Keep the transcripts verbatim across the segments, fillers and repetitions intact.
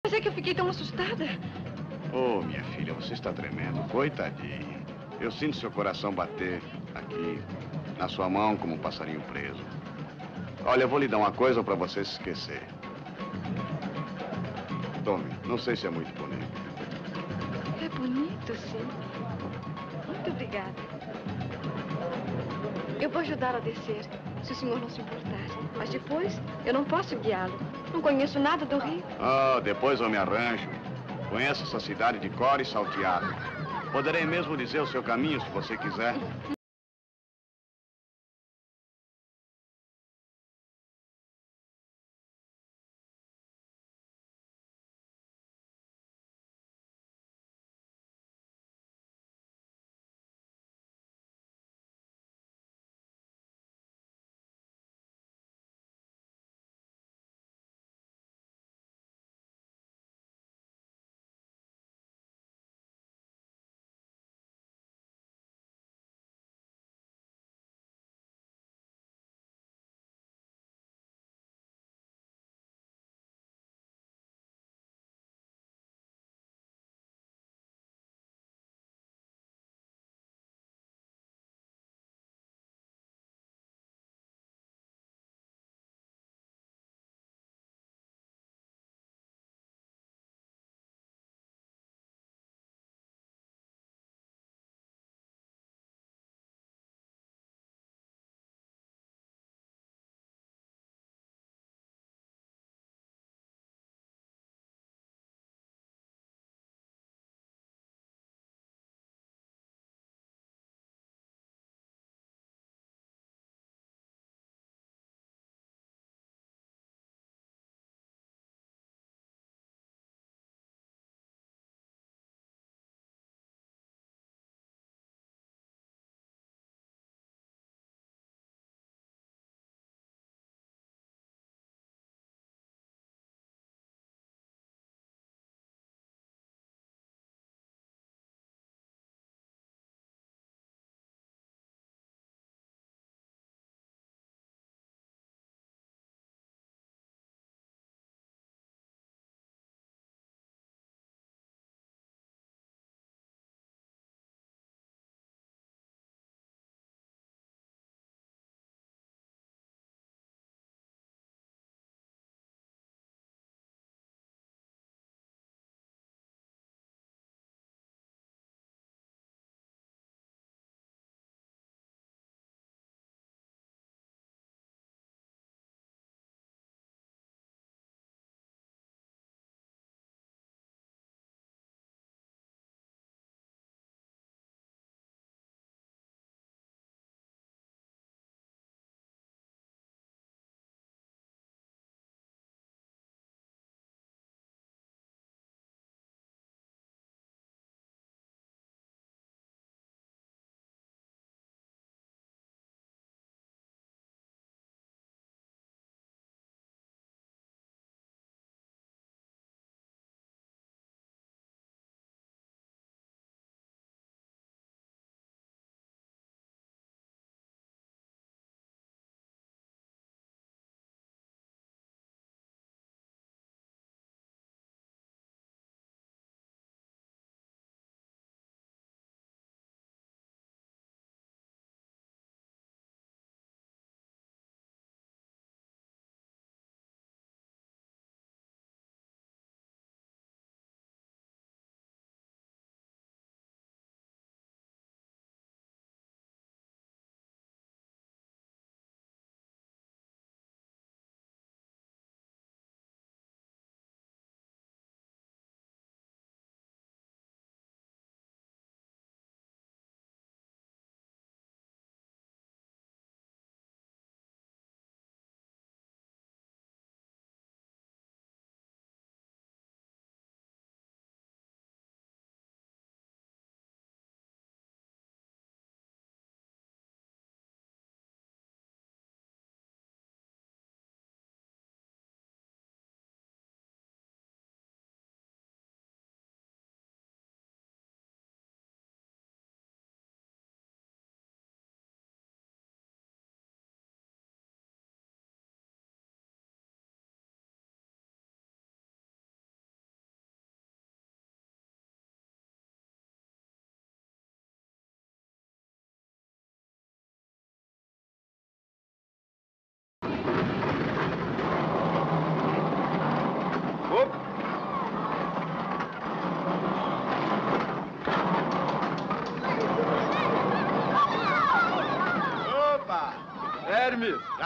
Mas é que eu fiquei tão assustada. Oh, minha filha, você está tremendo. Coitadinha. Eu sinto seu coração bater aqui, na sua mão, como um passarinho preso. Olha, eu vou lhe dar uma coisa para você se esquecer. Tome, não sei se é muito bonito. É bonito, sim. Muito obrigada. Eu vou ajudá-lo a descer, se o senhor não se importar. Mas depois, eu não posso guiá-lo. Não conheço nada do Rio. Ah, depois eu me arranjo. Conheço essa cidade de cor e salteado. Poderei mesmo dizer o seu caminho, se você quiser.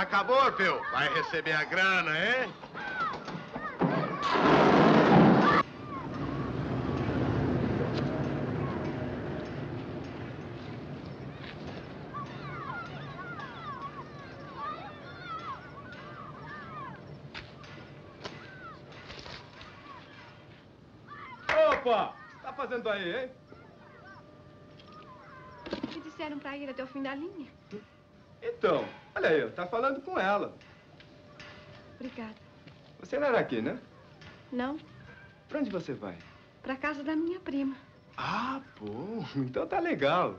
Acabou, Orfeu. Vai receber a grana, hein? Opa! O que tá fazendo aí, hein? Me disseram pra ir até o fim da linha. Então, olha aí, tá falando com ela. Obrigada. Você não era aqui, né? Não, Pra onde você vai? pra casa da minha prima. Ah, bom. Então tá legal.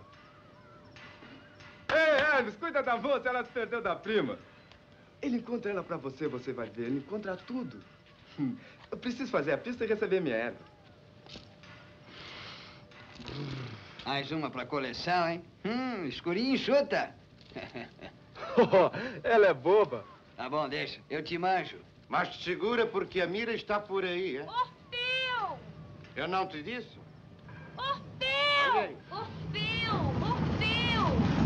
Ei, Hermes, cuida da moça, ela se perdeu da prima. Ele encontra ela pra você, você vai ver. Ele encontra tudo. Eu preciso fazer a pista e receber minha erva. Mais uma pra coleção, hein? Hum, escurinho e chuta. Oh, ela é boba. Tá bom, deixa. Eu te manjo. Mas te segura porque a mira está por aí, hein? Orfeu! Eu não te disse? Orfeu! Orfeu! Orfeu!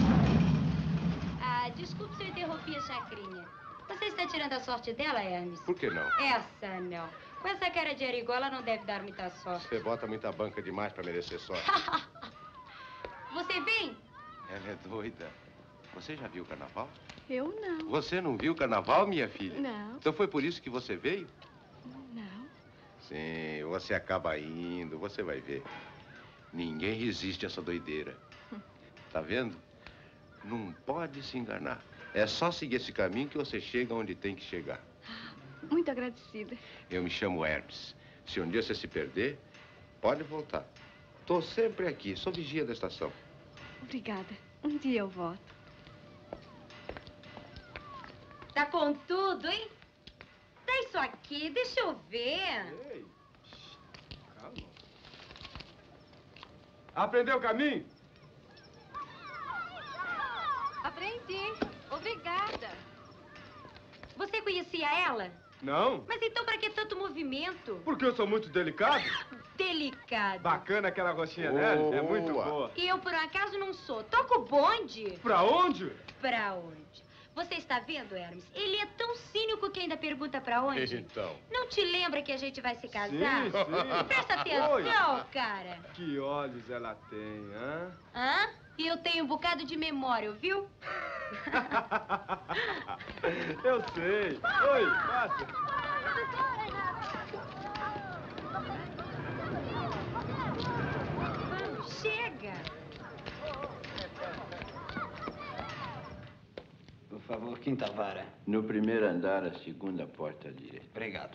Ah, desculpe se eu interrompi a chacrinha. Você está tirando a sorte dela, Hermes? Por que não? Essa não. Com essa cara de arigó, ela não deve dar muita sorte. Você bota muita banca demais pra merecer sorte. Você vem? Ela é doida. Você já viu o carnaval? Eu não. Você não viu o carnaval, minha filha? Não. Então foi por isso que você veio? Não. Sim, você acaba indo, você vai ver. Ninguém resiste a essa doideira. Tá vendo? Não pode se enganar. É só seguir esse caminho que você chega onde tem que chegar. Muito agradecida. Eu me chamo Hermes. Se um dia você se perder, pode voltar. Tô sempre aqui, sou vigia da estação. Obrigada. Um dia eu volto. Tá com tudo, hein? Dá isso aqui, deixa eu ver. Ei, calma. Aprendeu o caminho? Aprendi. Obrigada. Você conhecia ela? Não. Mas então pra que tanto movimento? Porque eu sou muito delicado. Delicado. Bacana aquela roxinha dela. É muito Boa. boa. E eu, por um acaso, não sou. Toca o bonde. Pra onde? Pra onde? Você está vendo, Hermes? Ele é tão cínico que ainda pergunta pra onde. Então. Não te lembra que a gente vai se casar? Sim, sim. Presta atenção, Oi. cara. Que olhos ela tem, hã? Hã? E eu tenho um bocado de memória, viu? Eu sei. Oi, passa. Vamos, chega. Por favor, quinta vara. No primeiro andar, a segunda porta à direita. Obrigado.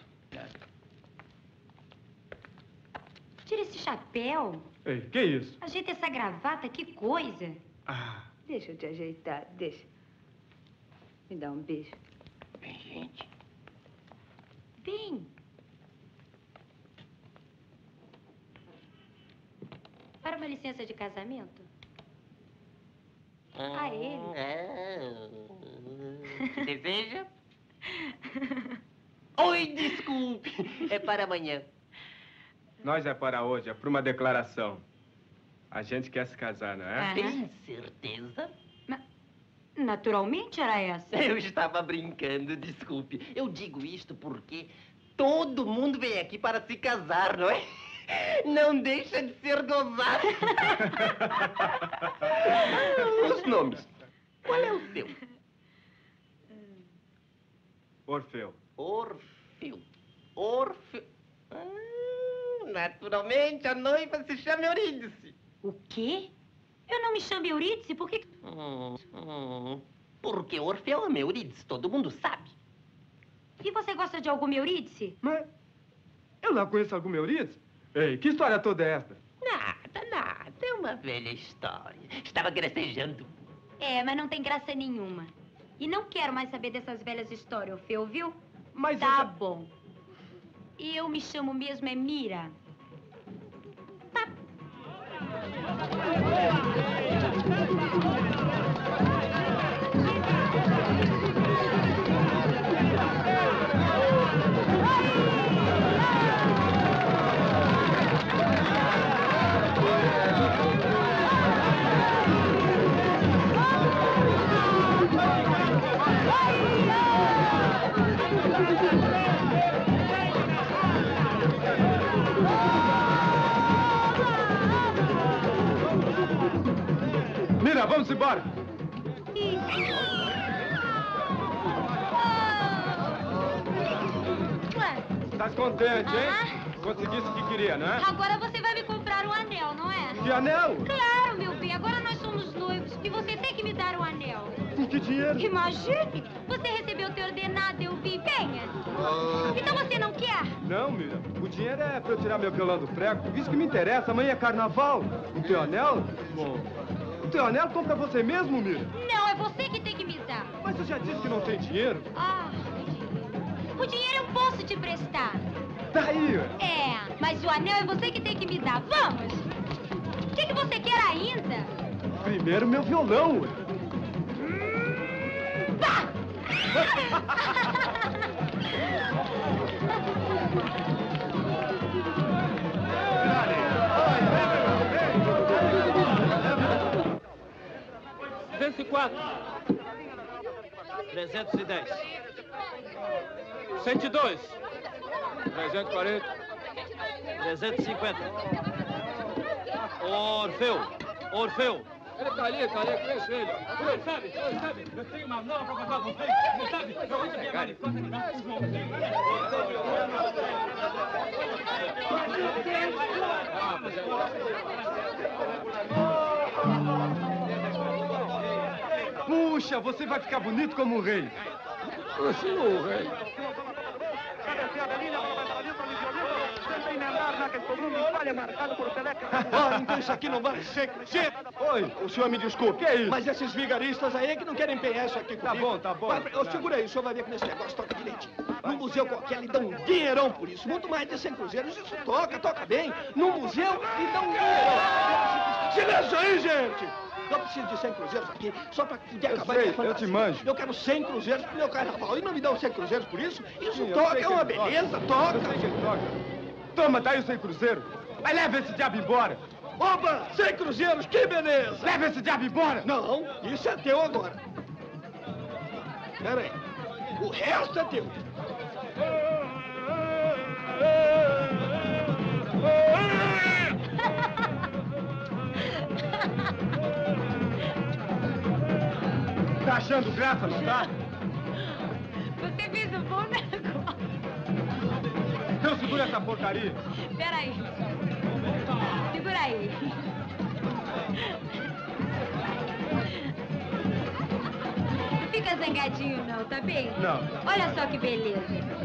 Tira esse chapéu. Ei, que isso? Ajeita essa gravata, que coisa. Ah, Deixa eu te ajeitar, deixa. Me dá um beijo. Bem, gente. Vem. Para uma licença de casamento? A ele. Que deseja? Oi, desculpe. É para amanhã. nós é para hoje, é para uma declaração. A gente quer se casar, não é? Aham. Tem certeza? Naturalmente era essa. Eu estava brincando, desculpe. Eu digo isto porque todo mundo vem aqui para se casar, não é? Não deixa de ser gozado. Os nomes. Qual é o seu? Orfeu. Orfeu. Orfeu. Ah, naturalmente, a noiva se chama Eurídice. O quê? Eu não me chamo Eurídice, por que... Hum, hum, porque Orfeu ama Eurídice, todo mundo sabe. E você gosta de alguma Eurídice? Mas eu não conheço alguma Eurídice? Ei, que história toda é esta? Nada, nada. É uma velha história. Estava gracejando. É, mas não tem graça nenhuma. E não quero mais saber dessas velhas histórias, Orfeu, viu? Mas Tá eu já- bom. E eu me chamo mesmo é Mira. Tá. Vai! vamos embora. Tá contente, hein? Ah. Conseguisse o que queria, não é? Agora você vai me comprar um anel, não é? Que anel? Claro, meu bem. Agora nós somos noivos e você tem que me dar o anel. Com que dinheiro? Imagine. Você recebeu teu ordenado, eu vi. Venha. Então você não quer? Não, Mira. O dinheiro é pra eu tirar meu violão do prego. Isso que me interessa. Amanhã é carnaval. O teu anel? Bom, o teu anel compra você mesmo, Mira? Não, é você que tem que me dar. Mas você já disse que não tem dinheiro? Ah, o dinheiro eu posso te prestar. Daí? É, mas o anel é você que tem que me dar. Vamos! O que, que você quer ainda? Primeiro meu violão. Pá! duzentos e quatro. trezentos e dez. cento e dois. trezentos e quarenta. trezentos e cinquenta. Orfeu. Orfeu. Ele tá ali, tá ali, conheço ele. Você sabe, você sabe, eu tenho uma nova pra contar pra vocês. Você sabe, eu vou te ver mais coisa que não os homens. Puxa, você vai ficar bonito como um rei. Assim, o rei. Ah, então isso aqui não vale. Chega, chega. Oi, o senhor me desculpe. Que é isso? Mas esses vigaristas aí é que não querem empenhar isso aqui comigo. Tá bom, tá bom. Vai, ô, segura aí, o senhor vai ver que nesse negócio toca direitinho. Num museu qualquer, lhe dão um dinheirão por isso. Muito mais de cem cruzeiros, isso toca, toca bem. Num museu, lhe dão um dinheirão. Silêncio aí, gente! Eu preciso de cem cruzeiros aqui, só pra poder eu acabar sei, minha fantasia. eu te manjo. Eu quero cem cruzeiros pro meu carnaval. E não me dão cem cruzeiros por isso? Isso Sim, toca, é uma ele beleza, toca. toca. Eu sei que ele toca. Toma, tá aí o cem cruzeiro. Mas leva esse diabo embora. Opa, cem cruzeiros, que beleza! Leva esse diabo embora. Não, isso é teu agora. Pera aí, o resto é teu. Tá achando graça, não tá? Você fez um bom negócio. Então segura essa porcaria. Peraí. Segura aí. Não fica zangadinho não, tá bem? Não. Olha só que beleza.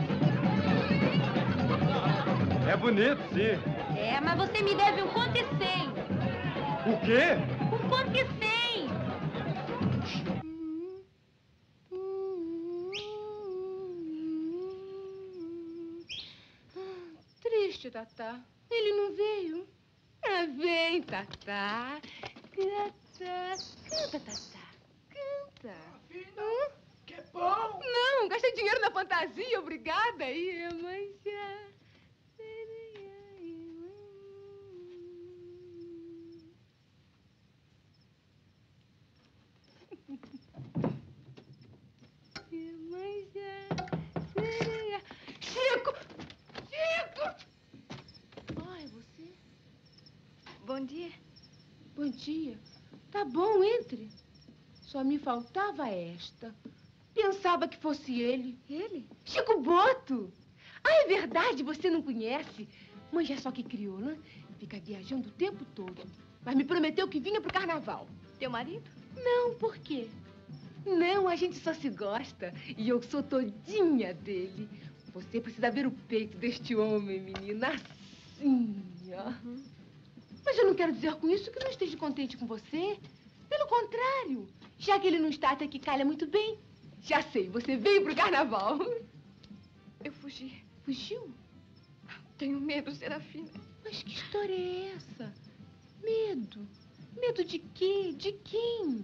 É bonito, sim. É, mas você me deve um conto e cem. O quê? Um conto e cem. Triste, Tatá. Ele não veio. Ah, vem, Tatá. Canta. Canta, Tatá. Canta. Hum? Que bom! Não, gasta dinheiro na fantasia, obrigada. Iemanjá. Chico! Chico! Ai, você? Bom dia. Bom dia. Tá bom, entre. Só me faltava esta. Pensava que fosse ele. Ele? Chico Boto! Ah, é verdade, você não conhece. Mãe já só que crioula, fica viajando o tempo todo. Mas me prometeu que vinha pro carnaval. Teu marido? Não, por quê? Não, a gente só se gosta. E eu sou todinha dele. Você precisa ver o peito deste homem, menina. Assim, ó. Uhum. Mas eu não quero dizer com isso que não esteja contente com você. Pelo contrário. Já que ele não está até que calha muito bem. Já sei, você veio pro carnaval. Eu fugi. Fugiu? Tenho medo, Serafina. Mas que história é essa? Medo? Medo de quê? De quem?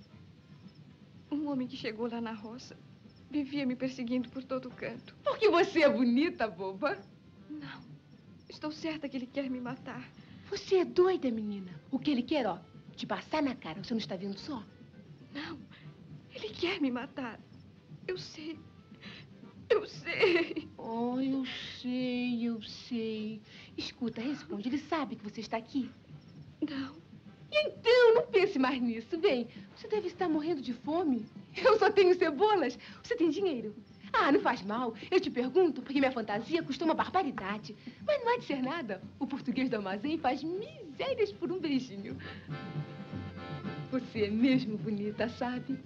Um homem que chegou lá na roça vivia me perseguindo por todo canto. Porque você é bonita, boba? Não. Estou certa que ele quer me matar. Você é doida, menina. O que ele quer, ó, te passar na cara. Você não está vendo só? Não. Ele quer me matar. Eu sei. Eu sei. Oh, eu sei, eu sei. Escuta, responde. Ele sabe que você está aqui? Não. Então, não pense pense mais nisso. Bem, você deve estar morrendo de fome. Eu só tenho cebolas. Você tem dinheiro? Ah, não faz mal. Eu te pergunto porque minha fantasia custa uma barbaridade. Mas não há de ser nada. O português do armazém faz misérias por um beijinho. Você é mesmo bonita, sabe?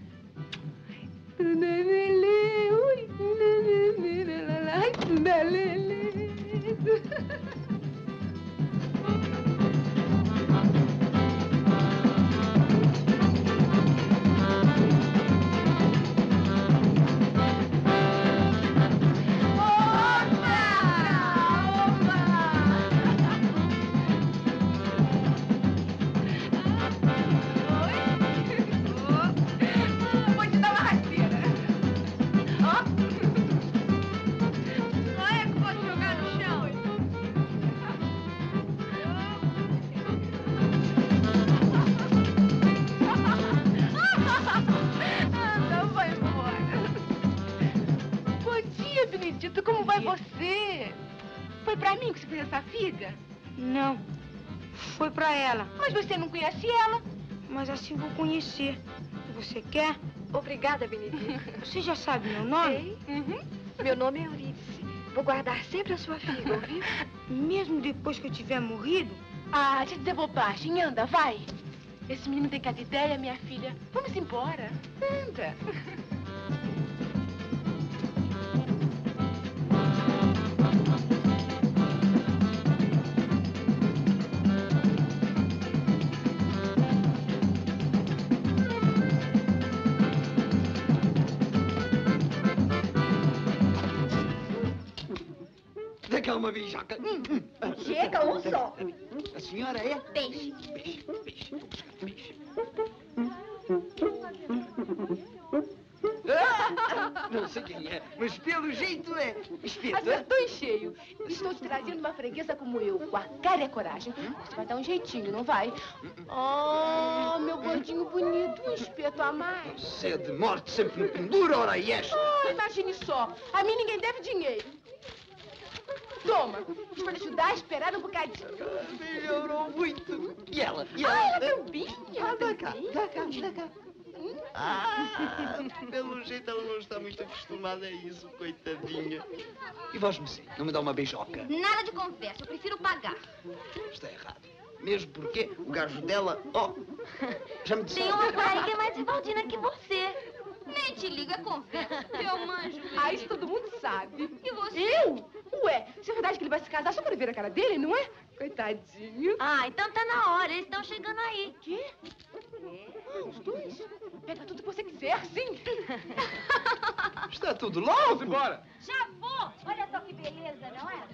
Como vai você? Foi pra mim que você fez essa figa? Não, foi pra ela. Mas você não conhece ela? Mas assim vou conhecer. Você quer? Obrigada, Benedita. Você já sabe meu nome? Sei. Uhum. Meu nome é Eurídice. Vou guardar sempre a sua figa, ouviu? Mesmo depois que eu tiver morrido? Ah, deixa de dizer bobagem. Anda, vai. Esse menino tem cada ideia, minha filha. Vamos embora. Anda. Vem cá uma beijoca. Hum, hum. Chega, um só. A senhora é? Peixe. Peixe, peixe. Vamos buscar peixe. Ah, não sei quem é, mas pelo jeito é espeto. Acertou em cheio. Estou te trazendo uma freguesa como eu, com a cara e a coragem. Você vai dar um jeitinho, não vai? Oh, meu gordinho bonito, um espeto a mais. Sede, morte, sempre no pendura, ora e esta. Oh, imagine só, a mim ninguém deve dinheiro. Toma, para te ajudar a esperar um bocadinho. Melhorou muito. E ela? E ela? Ah, ela também. Ela Ah, dá cá, também. dá cá, dá cá. Ah, pelo jeito ela não está muito acostumada a isso, coitadinha. E vós, Messi, não me dá uma beijoca? Nada de conversa, eu prefiro pagar. Está errado. Mesmo porque o gajo dela, ó, já me disse... Tem uma barriga mais esbaldina que você. Nem te liga, conversa. Eu manjo. Ah, isso todo mundo sabe. E você? Eu? Ué, se é verdade que ele vai se casar só para ver a cara dele, não é? Coitadinho. Ah, então tá na hora, eles estão chegando aí. Quê? Ah, os dois? Pega tudo que você quiser, sim. Está tudo louco. Vamos embora. Já vou! Olha só que beleza, não é?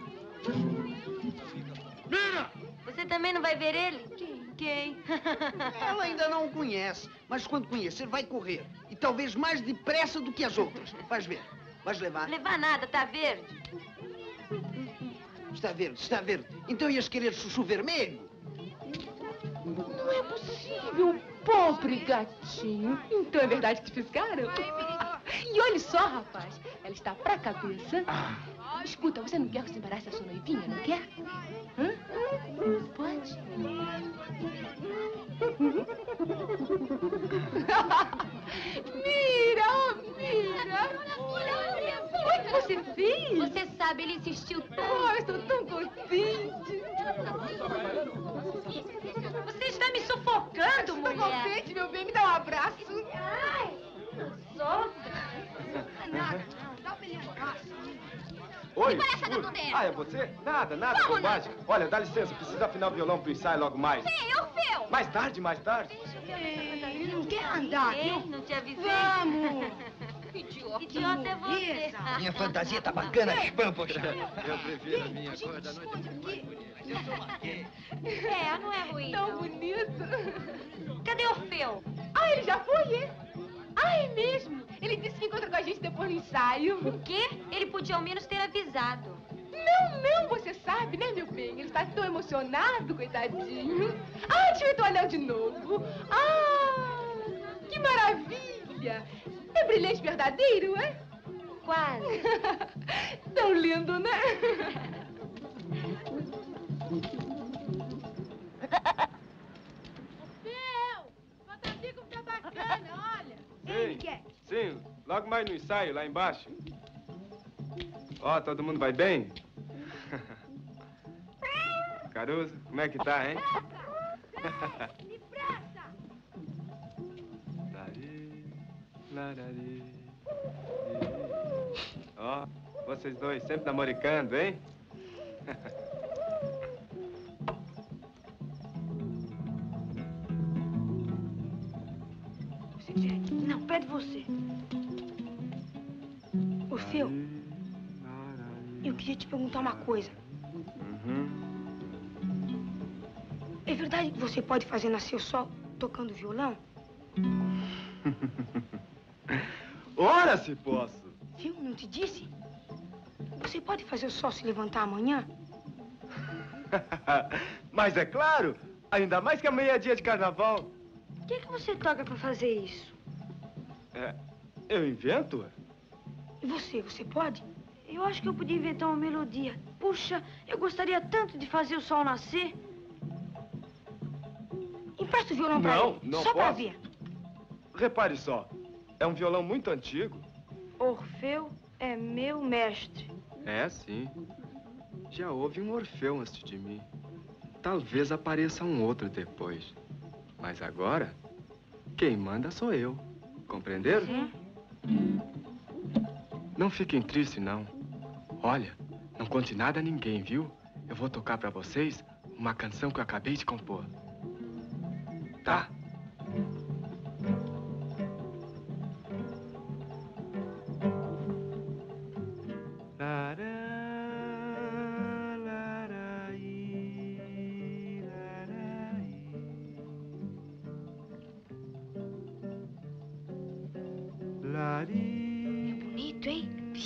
Mira! Você também não vai ver ele? Quem? Quem? Ela ainda não o conhece, mas quando conhecer vai correr. E talvez mais depressa do que as outras. Vais ver. Vais levar. Levar nada, tá verde? Está verde, está verde. Então ias querer chuchu vermelho? Não é possível, pobre gatinho. Então é verdade que te fisgaram? E olha só, rapaz, ela está pra cabeça. Escuta, você não quer que se embarace a sua noivinha, não quer? Hã? Pode? Mira, oh, Mira! O que você fez? Você sabe, ele insistiu tanto. Oh, eu estou tão contente. Você está me sufocando, Estou mulher. contente, meu bem. Me dá um abraço. Ai, solta. Dá um beijinho. Oi, Que palhaçada escuta. tu dentro? Ah, é você? Nada, nada, Como bobagem. Olha, dá licença, preciso afinar o violão pro ensaio logo mais. Sim, Orfeu. Mais tarde, mais tarde. Ele não quer andar, viu? Não te avisei. Vamos. Idiota. Idiota é você. Minha fantasia tá bacana, spam, poxa. Eu prefiro a minha cor da noite muito mais bonita. Eu sou marquês. É, não é ruim. Tão bonito. Cadê Orfeu? Ah, ele já foi, é? Ah, é mesmo? Ele disse que encontra com a gente depois do ensaio. O quê? Ele podia ao menos ter avisado. Não, não, você sabe, né, meu bem? Ele está tão emocionado, coitadinho. Ah, deixa eu ver o anel de novo. Ah, que maravilha. É brilhante verdadeiro, é? Quase. Tão lindo, né? mais no ensaio, lá embaixo. Ó, todo mundo vai bem? Caruso, como é que tá, hein? Larari, ó, vocês dois sempre namoricando, hein? Não, pede você. Orfeu, eu queria te perguntar uma coisa. Uhum. É verdade que você pode fazer nascer o sol tocando violão? Ora, se posso. Viu? Não te disse? Você pode fazer o sol se levantar amanhã? Mas é claro, ainda mais que amanhã é dia de carnaval. O que, que você toca pra fazer isso? É, eu invento? E você, você pode? Eu acho que eu podia inventar uma melodia. Puxa, eu gostaria tanto de fazer o sol nascer. Empresta o violão pra Não, ele, não só pra posso. ver. Repare só, é um violão muito antigo. Orfeu é meu mestre. É, sim. Já houve um Orfeu antes de mim. Talvez apareça um outro depois. Mas agora, quem manda sou eu. Compreenderam? Sim. Não fiquem tristes, não. Olha, não conte nada a ninguém, viu? Eu vou tocar pra vocês uma canção que eu acabei de compor. Tá? É bonito, hein?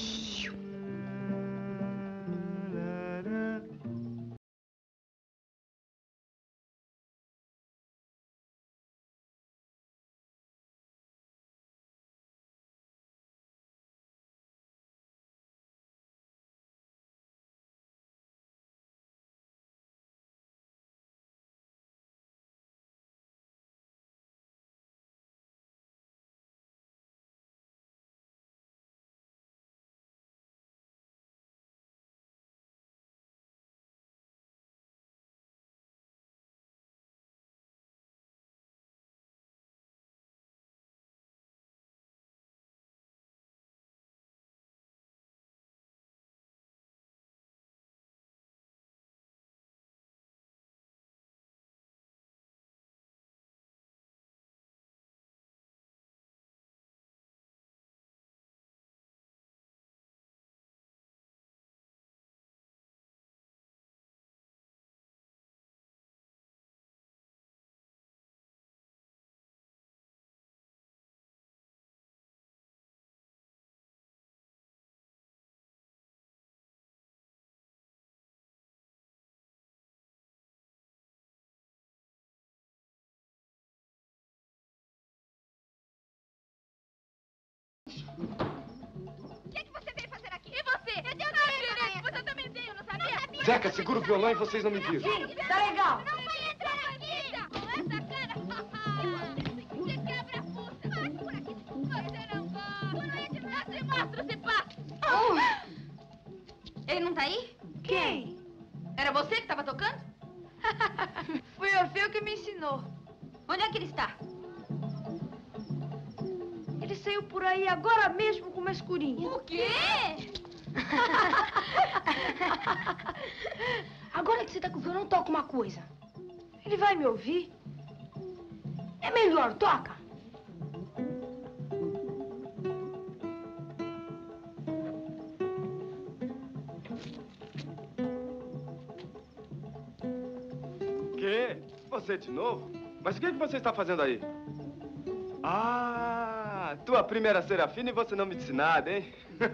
O que é que você veio fazer aqui? E você? Eu dei o Você também veio, não sabia? Não sabia. Zeca, segura o violão e vocês não me viram. Sim, tá legal. Não vai entrar aqui! Com essa cara! Você quebra a puta! Passe por aqui! Você não gosta! Não é de nada! Se mostra, se passa! Oh. Ele não tá aí? Quem? Era você que tava tocando? Foi o Orfeu que me ensinou. Onde é que ele está? Ele saiu por aí agora mesmo com uma escurinha. O quê? Agora que você tá com o violão, toca uma coisa. Ele vai me ouvir? É melhor, toca. Quê? Você de novo? Mas o que, que você está fazendo aí? Ah, tua prima era Serafina e você não me disse nada, hein?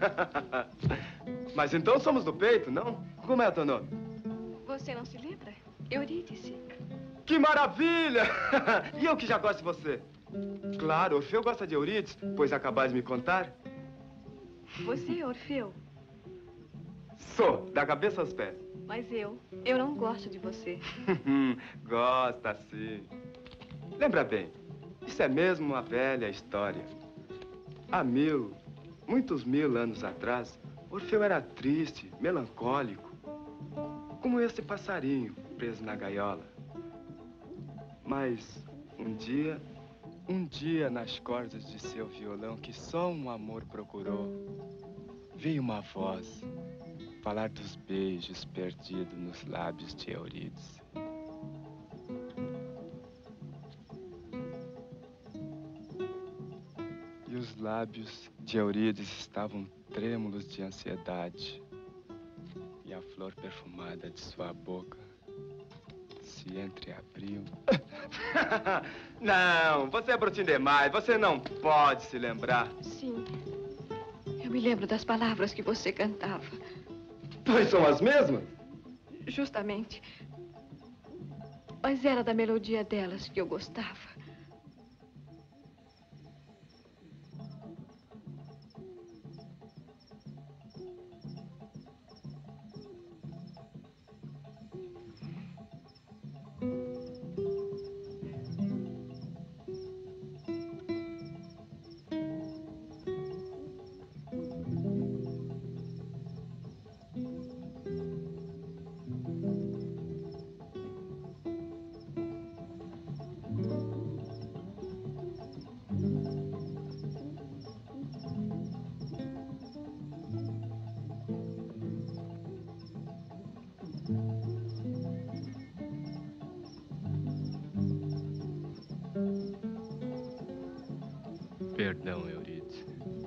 Mas então somos do peito, não? Como é teu nome? Você não se lembra? Eurídice. Que maravilha! E eu que já gosto de você. Claro, Orfeu gosta de Eurídice, pois acabais de me contar. Você é Orfeu? Sou, da cabeça aos pés. Mas eu, eu não gosto de você. Gosta, sim. Lembra bem, isso é mesmo uma velha história. Há mil, muitos mil anos atrás, Orfeu era triste, melancólico, como esse passarinho preso na gaiola. Mas um dia, um dia nas cordas de seu violão que só um amor procurou, veio uma voz falar dos beijos perdidos nos lábios de Eurídice. E os lábios de Eurídice estavam trêmulos de ansiedade. E a flor perfumada de sua boca se entreabriu. Não, você é brutinho demais. Você não pode se lembrar. Sim. Eu me lembro das palavras que você cantava. Pois são as mesmas? Justamente. Mas era da melodia delas que eu gostava. Perdão, Eurídice.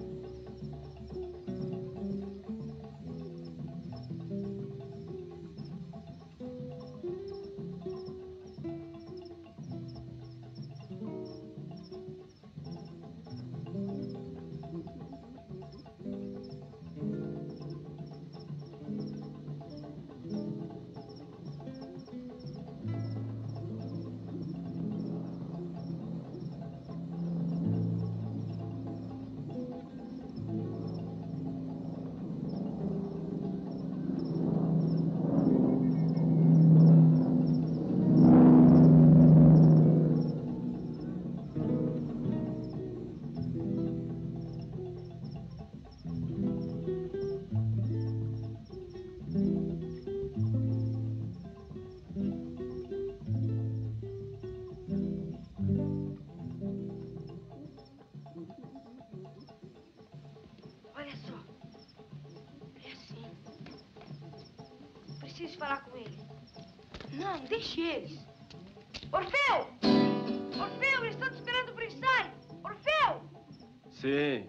Olha só. É assim. Preciso falar com ele. Não, deixe eles. Orfeu! Orfeu, eles estão te esperando pro ensaio. Orfeu! Sim.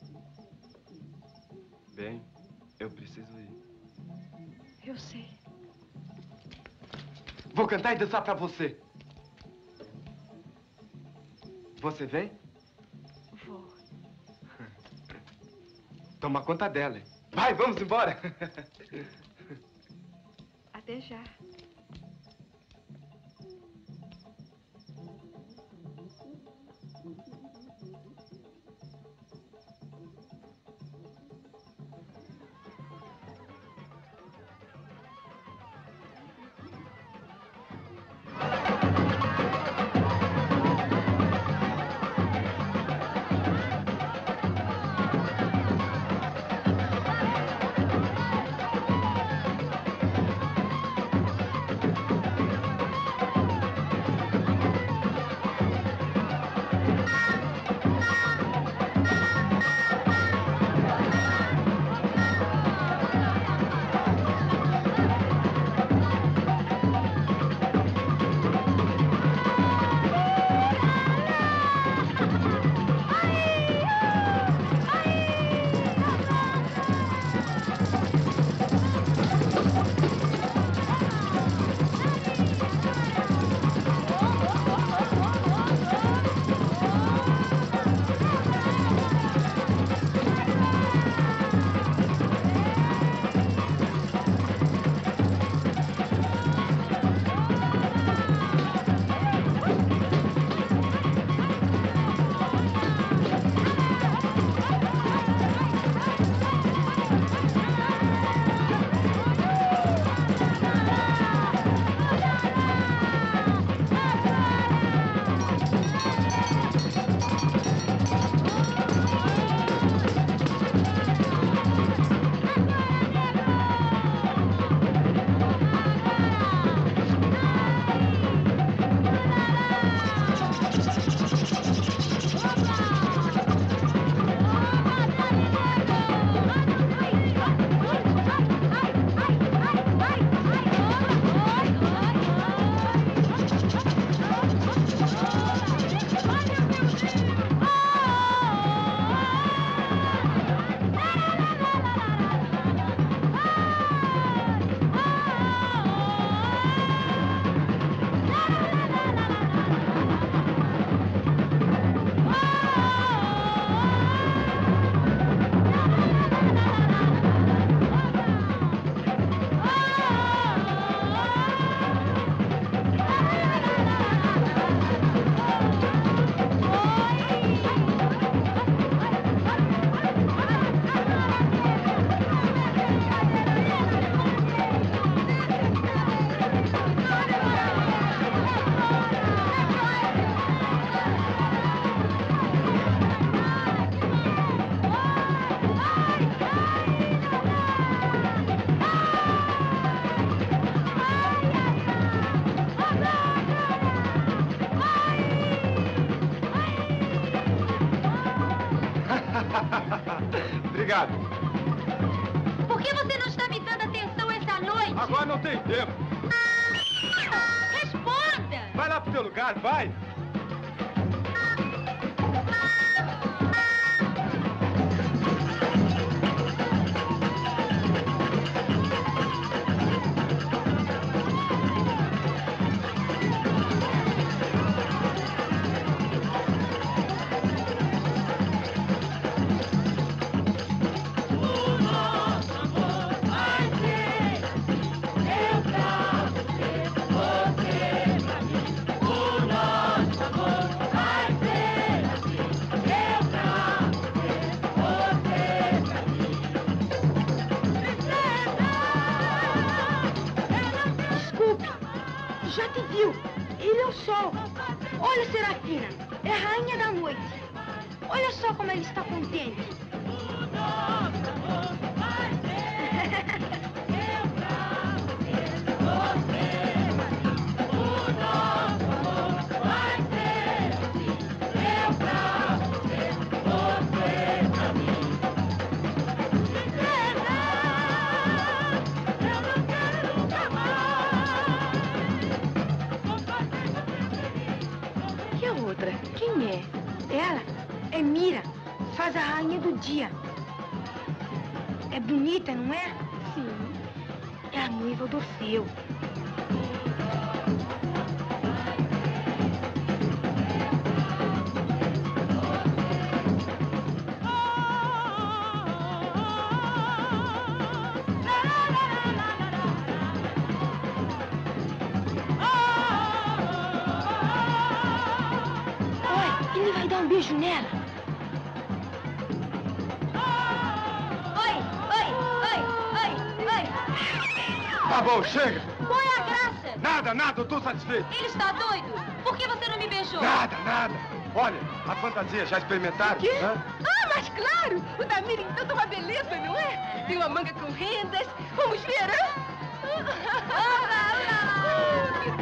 Bem, eu preciso ir. Eu sei. Vou cantar e dançar pra você. Você vem? Vou. Toma conta dela, hein? Vai, vamos embora. Até já. Agora não tem tempo. Responda! Vai lá pro teu lugar, vai. Já te viu. Ele é o sol. Olha, Serafina. É a rainha da noite. Olha só como ele está contente. Quem é? Ela é Mira, faz a rainha do dia. É bonita, não é? Sim. É a noiva do Orfeu. Ele vai dar um beijo nela. Oi, oi, oi, oi, oi. Tá bom, chega. Qual é a graça? Nada, nada, eu tô satisfeito. Ele está doido? Por que você não me beijou? Nada, nada. Olha, a fantasia, já experimentaram? O quê? Hã? Ah, mas claro! O da Mira então tá uma beleza, não é? Tem uma manga com rendas. Vamos ver, hã? Olá, olá! Que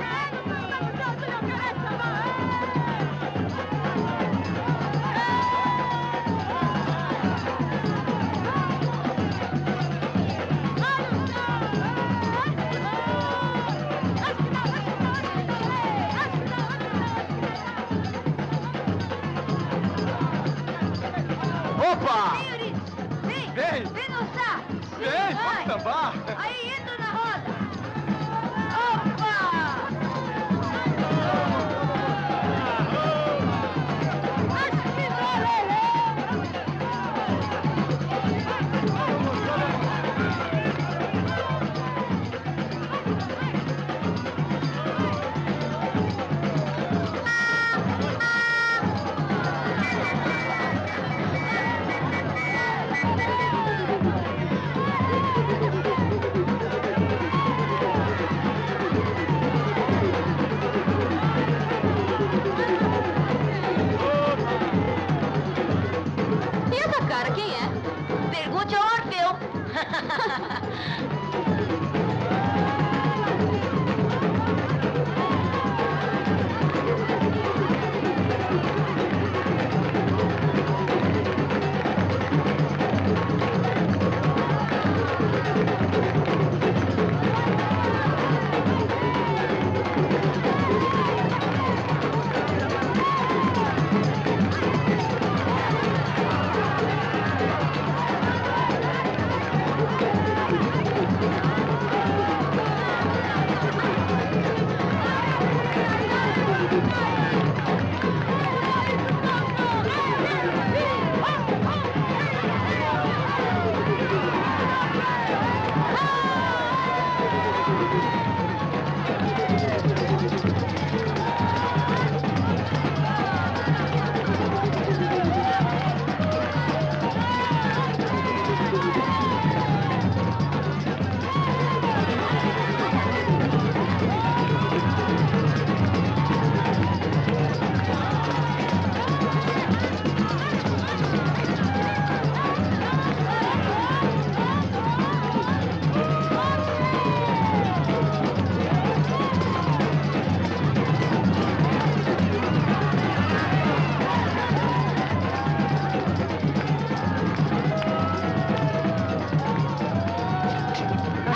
Opa! Vem, Euridice! Vem! Vem! Vem dançar! Vem, Vai. pode sambar! Aí, entra na roda! Opa!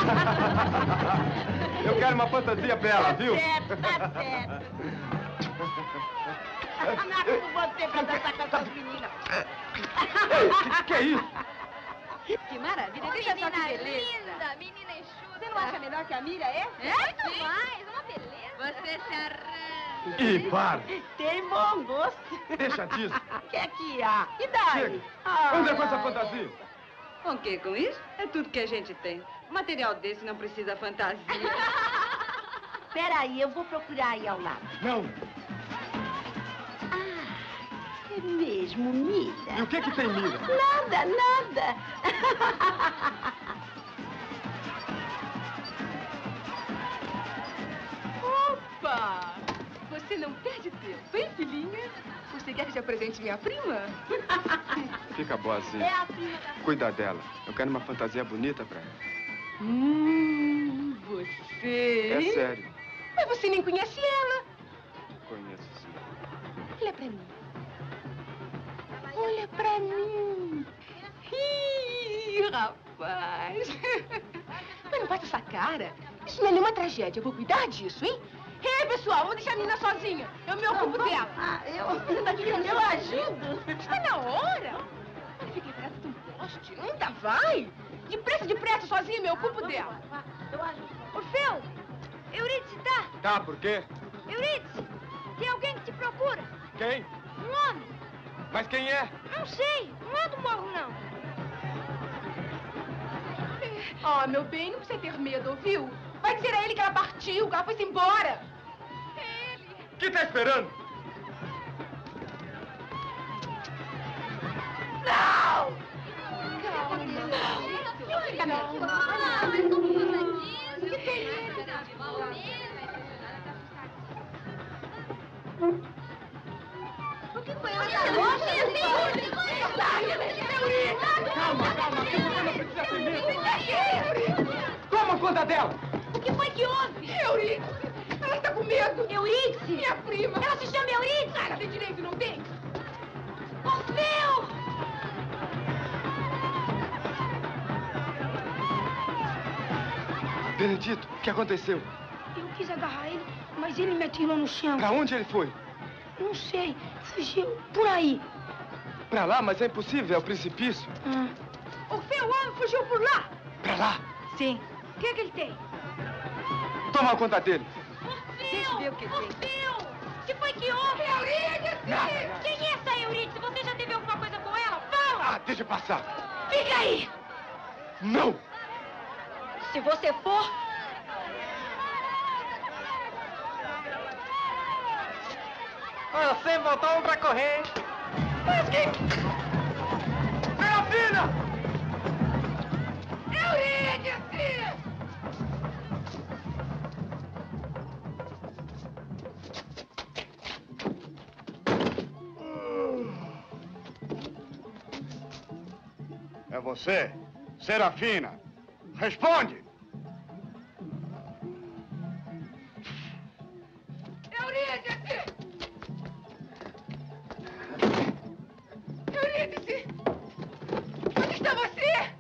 Eu quero uma fantasia pra ela, viu? Tá certo, tá certo. Não com você pra dançar com essas meninas. Ei, que, que é isso? Que maravilha, Ô, deixa só que menina beleza. linda, menina enxuta. Você não acha melhor que a Mira, é? É? Muito mais, uma beleza. Você se arranja. Ih, para. Tem bom gosto. Deixa disso. O que é que há? E daí? Chega. Ah, Anda com essa fantasia. Com o que com isso? É tudo que a gente tem. Material desse não precisa fantasia. Peraí, eu vou procurar aí ao lado. Não. É mesmo, Mira? E o que que tem Mira? Nada, nada. Opa! Você não perde tempo, hein, filhinha? Você quer que te apresente minha prima? Fica boazinha. É a prima da... Cuida dela. Eu quero uma fantasia bonita pra ela. Hum, você... É sério. Mas você nem conhece ela. Conheço sim. Olha pra mim. Olha pra mim. Ih, rapaz. Mas não faz essa cara. Isso não é nenhuma tragédia. Eu vou cuidar disso, hein? Ei, pessoal, vamos deixar a menina sozinha. Eu me ocupo Não, dela. Ah, eu... Você tá querendo que eu ajudo? Está na hora. Olha, fiquei perto de um poste. Anda, vai. Depressa, depressa, sozinha, me ocupo dela. Eu ajudo. Orfeu! Eurídice, tá? Tá, por quê? Eurídice, tem alguém que te procura. Quem? Um homem. Mas quem é? Não sei, não é do morro, não. Oh, meu bem, não precisa ter medo, ouviu? Vai dizer a ele que ela partiu, que ela foi-se embora. O que tá esperando? Não! Calma. Não, fica não. Ah, mas como você diz? Que tem medo? O que foi? Calma, calma, que você não precisa ter medo. Toma conta dela. O que foi que houve? Eurídice! Ela está com medo! Eurídice? Minha prima! Ela se chama Eurídice? Ah, ela tem direito, não tem? Orfeu! Benedito, o que aconteceu? Eu quis agarrar ele, mas ele me atirou no chão. Pra onde ele foi? Não sei, fugiu por aí. Pra lá, mas é impossível, é o precipício. Ah. Orfeu, o homem fugiu por lá! Pra lá. Sim. O que é que ele tem? Toma conta dele. Deixa eu ver o que tem. Orfeu! Que foi que houve? Eurídice! Quem é essa Eurídice? Você já teve alguma coisa com ela? Fala! Ah, deixa passar. Fica aí! Não! Se você for... Olha, você voltou um pra correr. Mas quem... Serafina! Eurídice! É você? Serafina? Responde! Eurídice! Eurídice! Onde está você?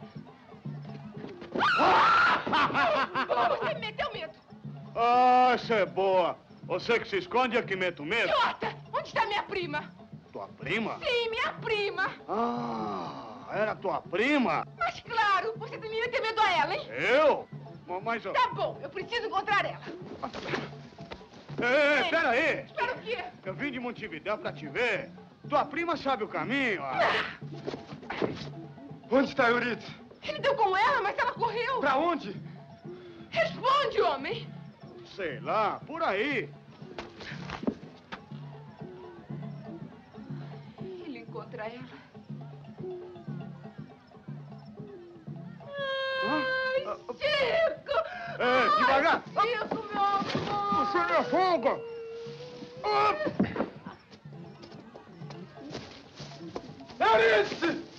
Oh, você me meteu medo! Ah, essa é boa. Você que se esconde é que mete o medo. Idiota! Onde está minha prima? Tua prima? Sim, minha prima! Ah, era tua prima? Mas claro, você também ia ter medo a ela, hein? Eu? Mas eu... Tá bom, eu preciso encontrar ela. Ei, peraí. Espera o quê? Eu vim de Montevidéu pra te ver. Tua prima sabe o caminho. ó. Onde está Eurídice? Ele deu com ela, mas ela correu. Pra onde? Responde, homem. Sei lá, por aí. Ele encontra ela. Ai, Chico! Ei, devagar. Ai, Chico, meu amor! Você me afoga. Eurídice!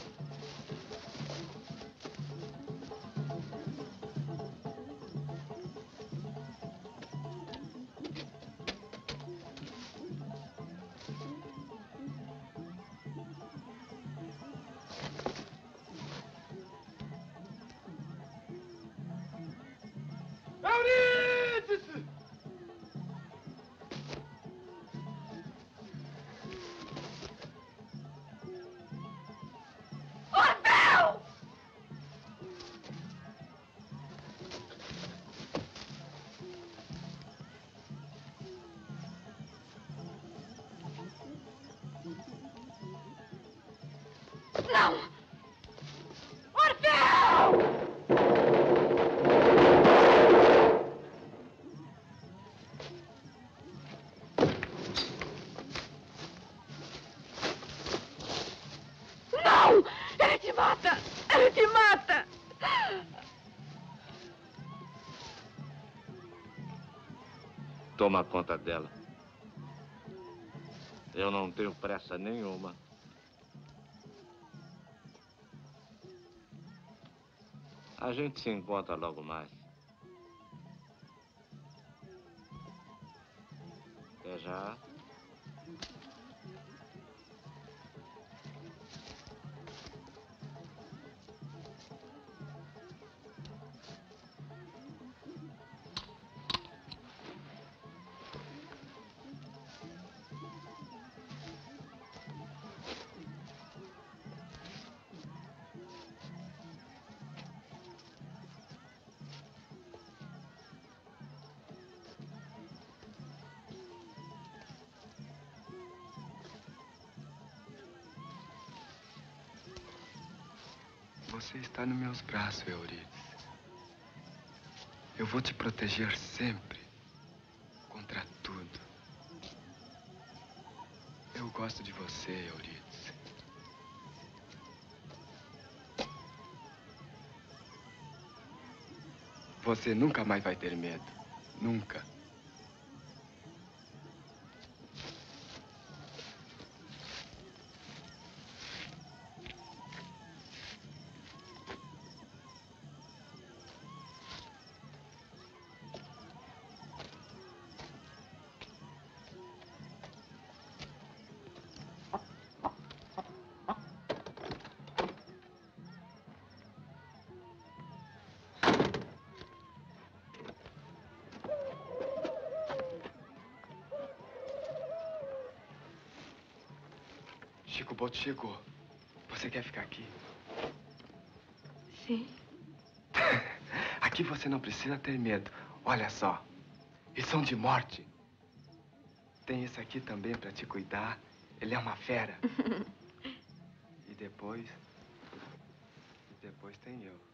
Não! Orfeu! Não! Ele te mata! Ele te mata! Toma conta dela. Eu não tenho pressa nenhuma. A gente se encontra logo mais. Até já. Você está nos meus braços, Euridice. Eu vou te proteger sempre, contra tudo. Eu gosto de você, Euridice. Você nunca mais vai ter medo. Nunca. Chico Boto chegou. Você quer ficar aqui? Sim. Aqui você não precisa ter medo. Olha só. Eles são de morte. Tem esse aqui também pra te cuidar. Ele é uma fera. E depois... E depois tem eu.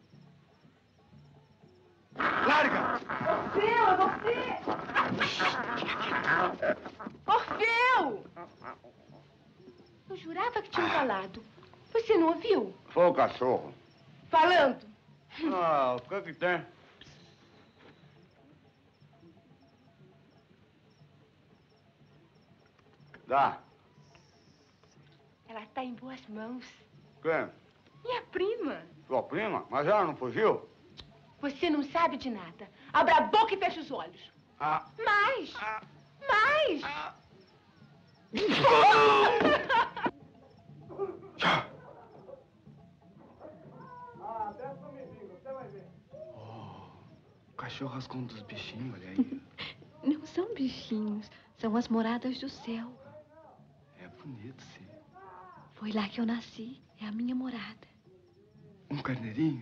Larga! Orfeu, é você! Orfeu! Eu jurava que tinha falado. Você não ouviu? Foi o cachorro. Falando. Ah, o que é que tem? Dá. Ela está em boas mãos. Quem? Minha prima. Sua prima? Mas ela não fugiu? Você não sabe de nada. Abra a boca e feche os olhos. Ah. Mais! Mais! Ah, desce no mendigo, você vai ver. Oh, o cachorro rascou um dos bichinhos, olha aí. Não são bichinhos, são as moradas do céu. É bonito, sim. Foi lá que eu nasci, é a minha morada. Um carneirinho?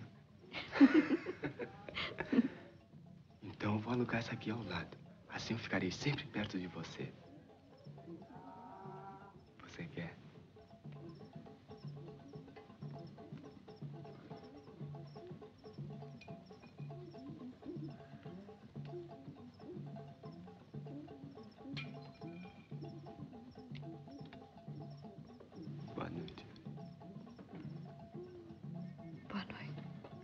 Então eu vou alugar essa aqui ao lado. Assim eu ficarei sempre perto de você. Você quer? Boa noite. Boa noite.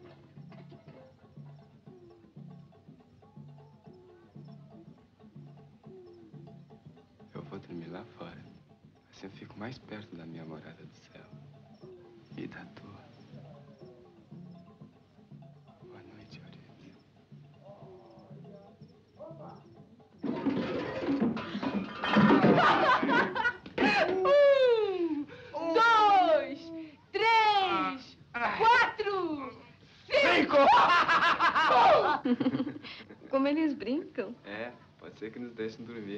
Eu vou dormir lá fora. Assim eu fico mais perto da minha morada do céu. E da tua. Boa noite, Euridice. Um, dois, três, quatro, cinco! Como eles brincam. É, pode ser que nos deixem dormir.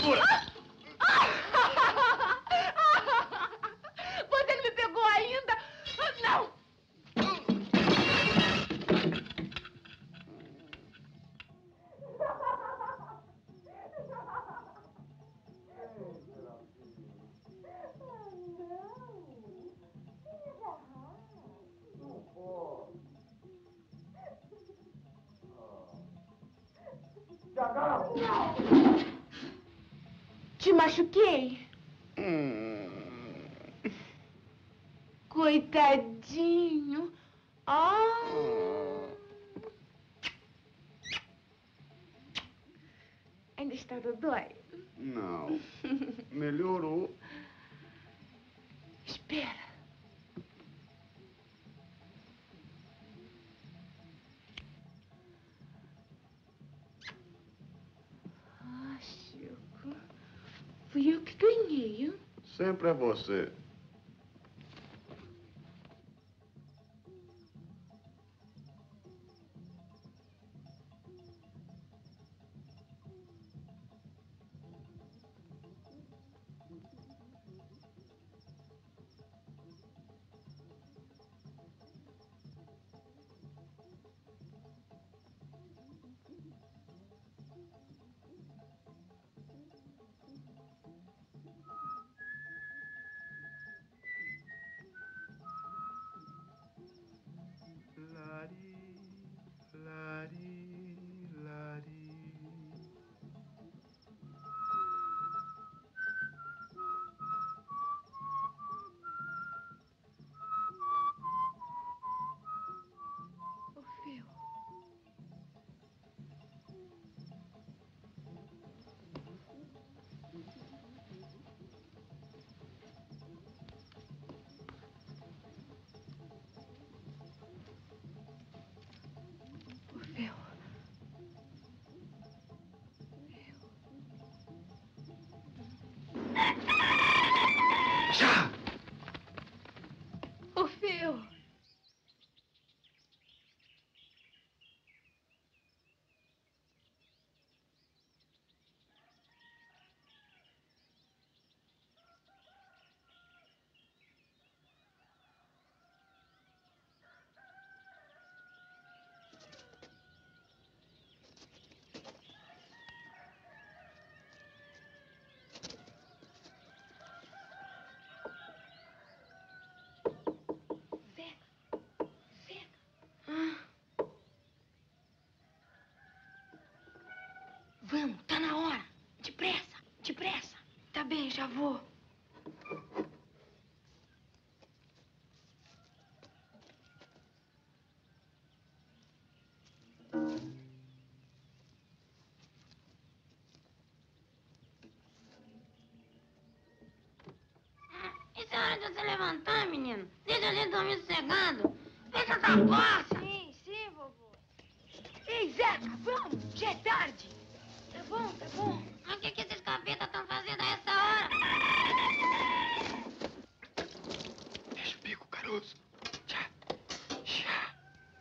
tesoura! Você não me pegou ainda? Não! Te machuquei? Hum. Coitadinho. Oh. Ainda está dodói? Não. Melhorou. Espera. Ah, Chico. Fui eu que ganhei, hein? Sempre é você. Já! Orfeu! Vamos, tá na hora. Depressa, depressa. Tá bem, já vou. Isso é hora de você levantar, menino. Deixa a gente dormir sossegado. Fecha essa porta. Sim, sim, vovô. Ei, Zeca, vamos. Já é tarde. Tá bom, tá bom. Mas o que, que esses capetas estão fazendo a essa hora? Deixa o bico, Caruso. Já. Já.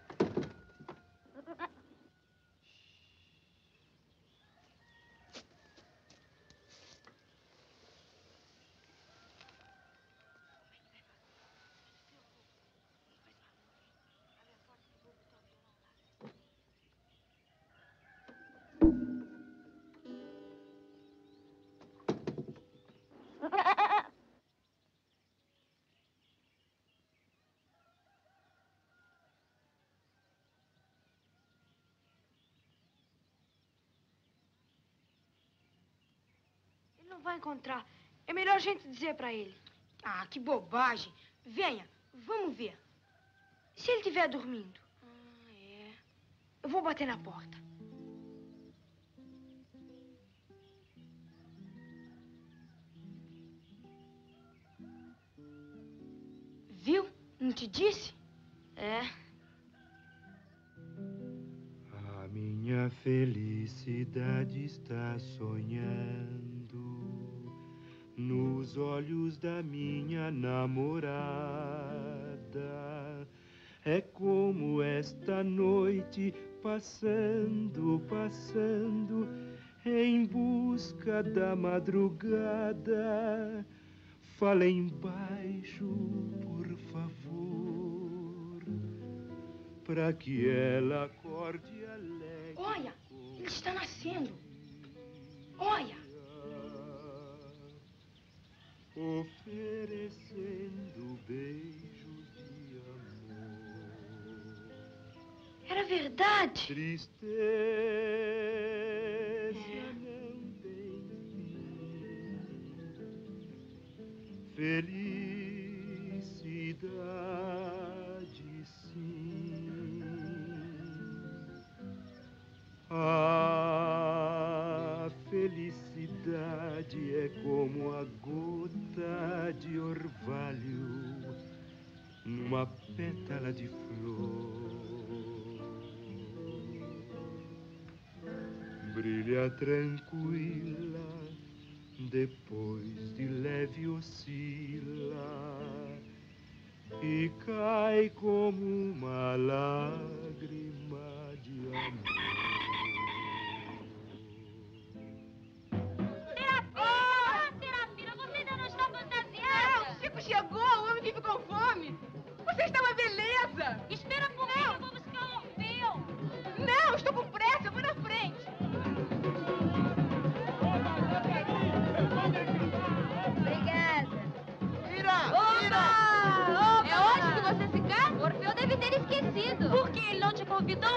Ele não vai encontrar. É melhor a gente dizer pra ele. Ah, que bobagem. Venha, vamos ver. Se ele estiver dormindo. Ah, é. Eu vou bater na porta. Viu? Não te disse? É. A minha felicidade está sonhando nos olhos da minha namorada. É como esta noite passando, passando em busca da madrugada. Falem baixo, por favor, para que ela acorde alegre. Olha, ele está nascendo. Olha. Oferecendo beijos de amor. Era verdade. Tristeza não tem fim. Felicidade sim. A felicidade é como a gota de orvalho numa pétala de flor. Brilha tranquila, depois de leve oscila e cai como uma lágrima de amor. Serafina, você ainda não está fantasiada? O Chico chegou, o homem vive com fome. Você está uma beleza. Espera por mim, eu vou buscar o Orfeu. Não, estou com pressa, eu vou na frente. Obrigada. Mira, Mira! É hoje que você se casa? O Orfeu deve ter esquecido. Por que ele não te convidou?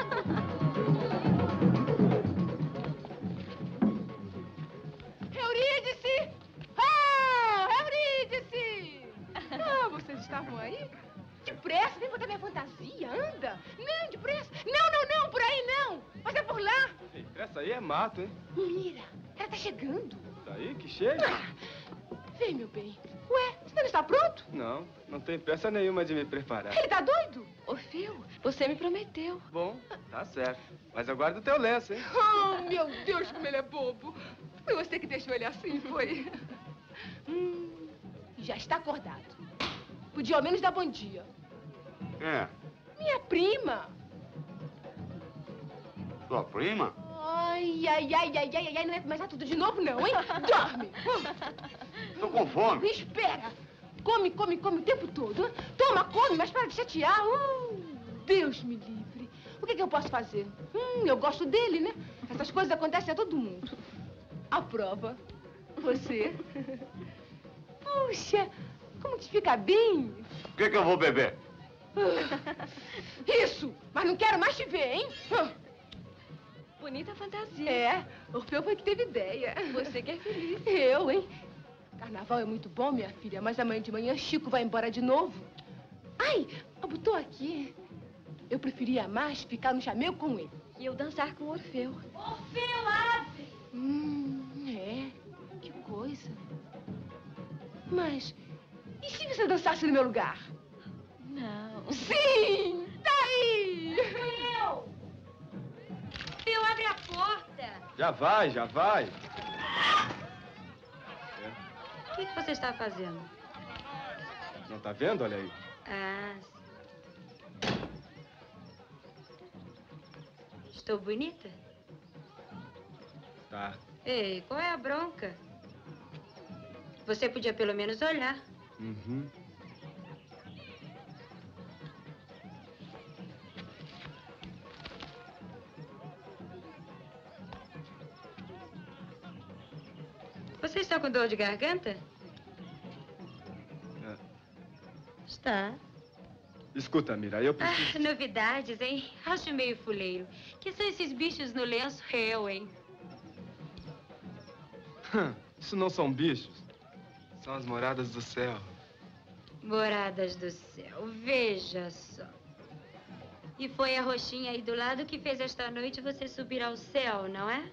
Eurídice! Ah, Eurídice! Ah, vocês estavam aí? Depressa, vem botar minha fantasia, anda. Não, depressa. Não, não, não, por aí não. Mas é por lá. Ei, essa aí é mato, hein? Mira, ela tá chegando. Daí que chega? Ah, vem, meu bem. Ué, você não está pronto? Não, não tem pressa nenhuma de me preparar. Ele tá doido? Orfeu, você me prometeu. Bom, tá certo. Mas aguarda o teu lenço, hein? Oh, meu Deus, como ele é bobo. Foi você que deixou ele assim, foi? Hum, já está acordado. Podia ao menos dar bom dia. É, Minha prima. sua prima? Ai, ai, ai, ai, ai, ai, não é começar tudo de novo, não, hein? Dorme. Tô com fome. Espera. Come, come, come o tempo todo. Toma, come, mas para de chatear. Uh, Deus me livre. O que, que eu posso fazer? Hum, eu gosto dele, né? Essas coisas acontecem a todo mundo. A prova, você. Puxa, como que fica bem? O que que eu vou beber? Isso, mas não quero mais te ver, hein? Bonita fantasia. É, Orfeu foi que teve ideia. Você que é feliz. Eu, hein? Carnaval é muito bom, minha filha, mas amanhã de manhã Chico vai embora de novo. Ai, botou aqui. Eu preferia mais ficar no chamego com ele. E eu dançar com o Orfeu. Orfeu, abre! Hum, é. Que coisa. Mas, e se você dançasse no meu lugar? Não. Sim! Tá aí! Orfeu! Orfeu, abre a porta! Já vai, já vai. O que, que você está fazendo? Não tá vendo? Olha aí. Ah, sim. Estou bonita? Tá. Ei, qual é a bronca? Você podia pelo menos olhar. Uhum. Você está com dor de garganta? É. Está. Escuta, Mira, eu preciso... Ah, novidades, hein? Acho meio fuleiro. Que são esses bichos no lenço? Eu, hein? Isso não são bichos. São as moradas do céu. Moradas do céu, veja só. E foi a roxinha aí do lado que fez esta noite você subir ao céu, não é?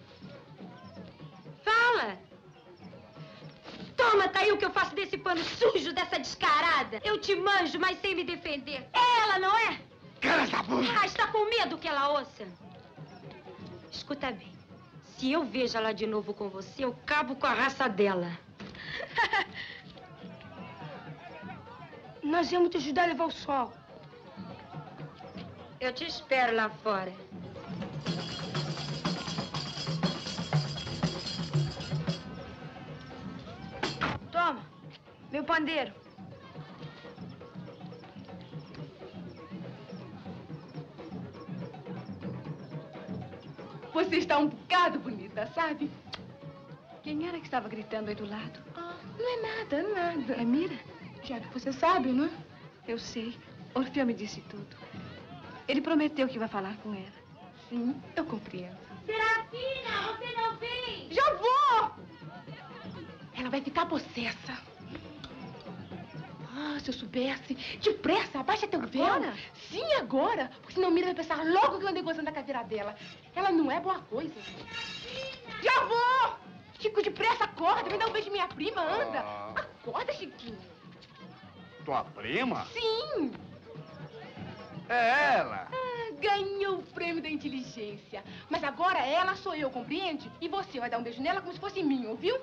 Fala! Toma, tá aí o que eu faço desse pano sujo, dessa descarada. Eu te manjo, mas sem me defender. É ela, não é? Cala essa boca! Ah, está com medo que ela ouça? Escuta bem. Se eu vejo ela de novo com você, eu cabo com a raça dela. Nós íamos te ajudar a levar o sol. Eu te espero lá fora. Toma, meu pandeiro. Você está um bocado bonita, sabe? Quem era que estava gritando aí do lado? Ah, não é nada, nada. É Mira? Já que você sabe, não é? Eu sei. Orfeu me disse tudo. Ele prometeu que vai falar com ela. Sim, eu compreendo. Serafina, você não vem? Já vou! Ela vai ficar possessa. Ah, se eu soubesse. Depressa, abaixa teu véu. Agora? Sim, agora. Porque senão Mira vai pensar logo que eu andei gozando da caveira dela. Ela não é boa coisa. Já vou! Chico, depressa, acorda. Me dá um beijo de minha prima, anda. Ah. Acorda, Chiquinho. Tua prima? Sim. É ela. Ah, ganhou o prêmio da inteligência. Mas agora ela sou eu, compreende? E você vai dar um beijo nela como se fosse em mim, ouviu?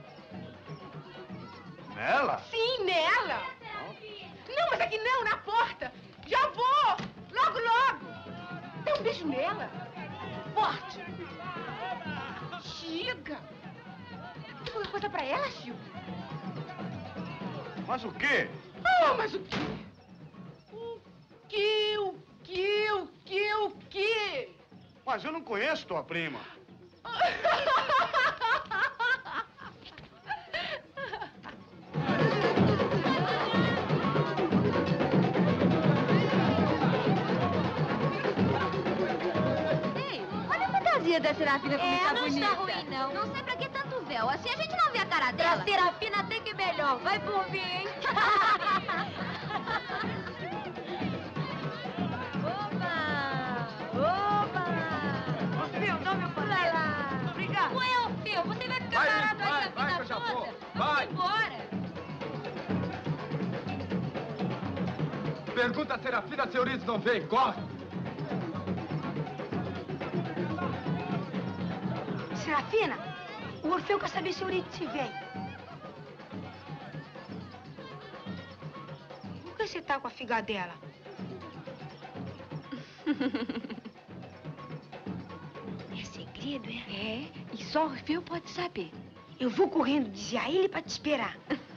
Nela? Sim, nela. Não, mas aqui não, na porta. Já vou. Logo, logo. Dá um beijo nela. Forte. Chega. Tem qualquer coisa pra ela, Chico? Mas o quê? Ah, mas o quê? O quê? O quê? O quê? O quê? Mas eu não conheço tua prima. Ei, olha a fantasia da Serafina como É, está não bonita. está ruim, não. Não sei pra que tanto véu. Assim a gente não vê a cara dela. Pra Serafina até que melhor. Vai por mim, hein? Oba! Oba! Orfeu, dá meu pandeiro. Obrigado. Ué, Orfeu, você vai ficar Vai, parado aí vai, a vai, vida que eu já toda? vou. Vamos Vai. embora. Pergunta a Serafina se Euridice não vem. Corre. Serafina, o Orfeu quer saber se Eurídice vem. Por que você tá com a figadela? É segredo, é? É, e só o Orfeu pode saber. Eu vou correndo dizer a ele pra te esperar.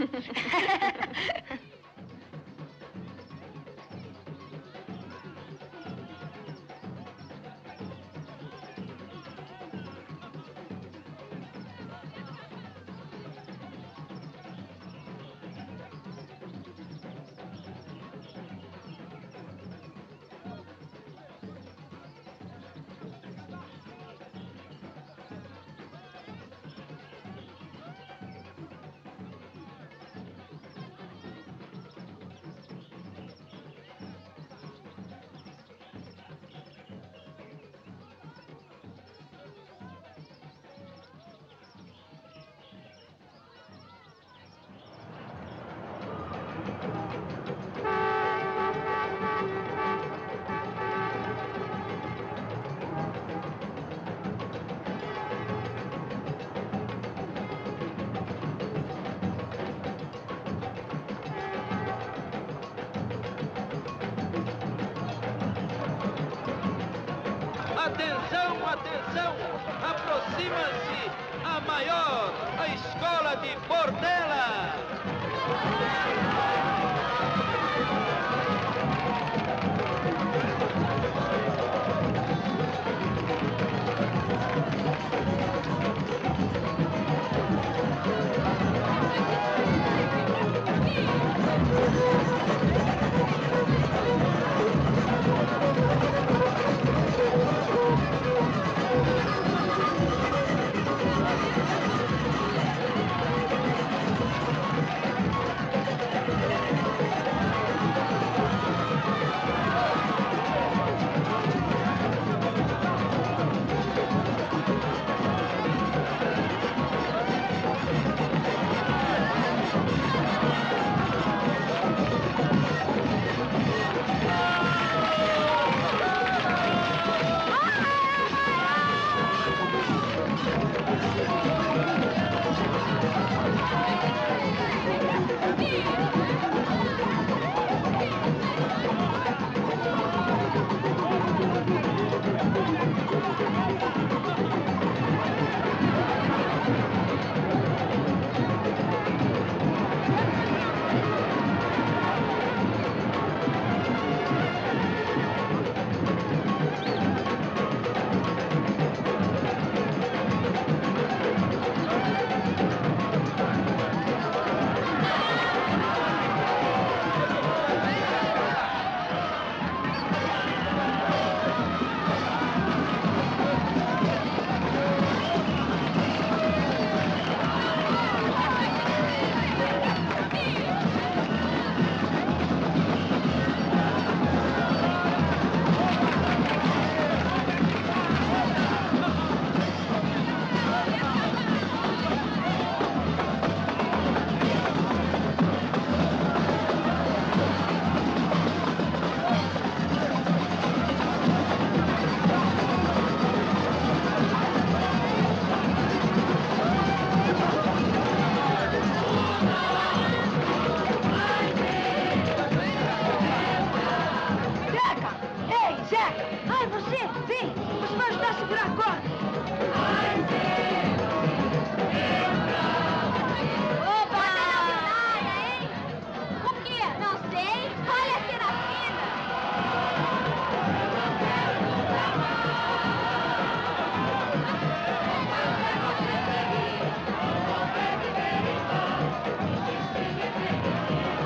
Atenção, atenção! Aproxima-se a maior, a escola de Portela!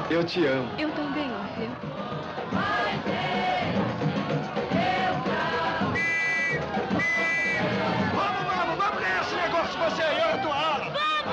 Eu te amo. Eu também, Orfeu. Vamos, vamos, vamos ganhar esse negócio, você aí, olha a tua ala.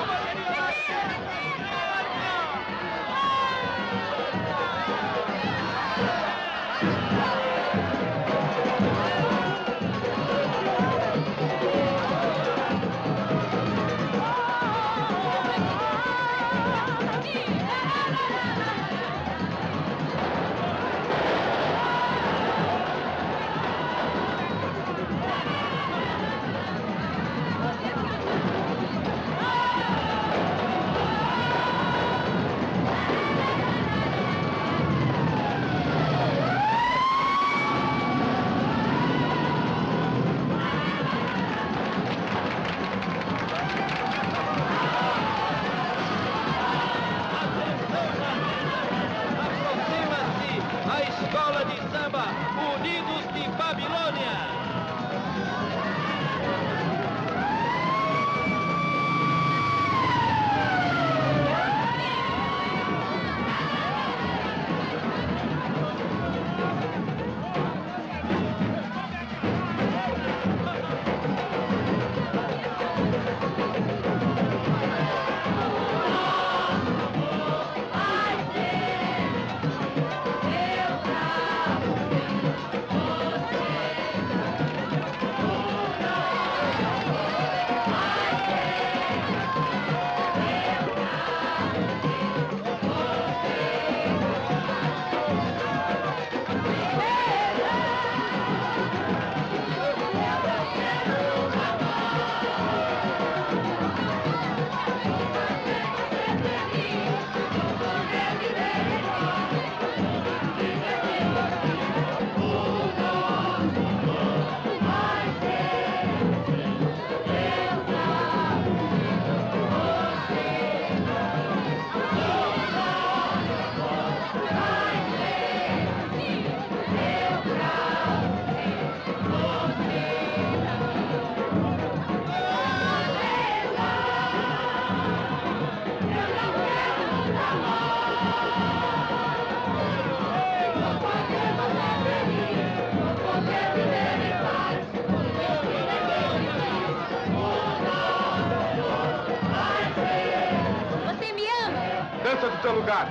Dança do teu lugar.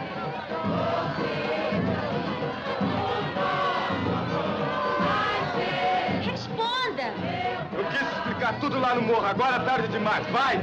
Responda! Eu quis explicar tudo lá no morro. Agora é tarde demais. Vai!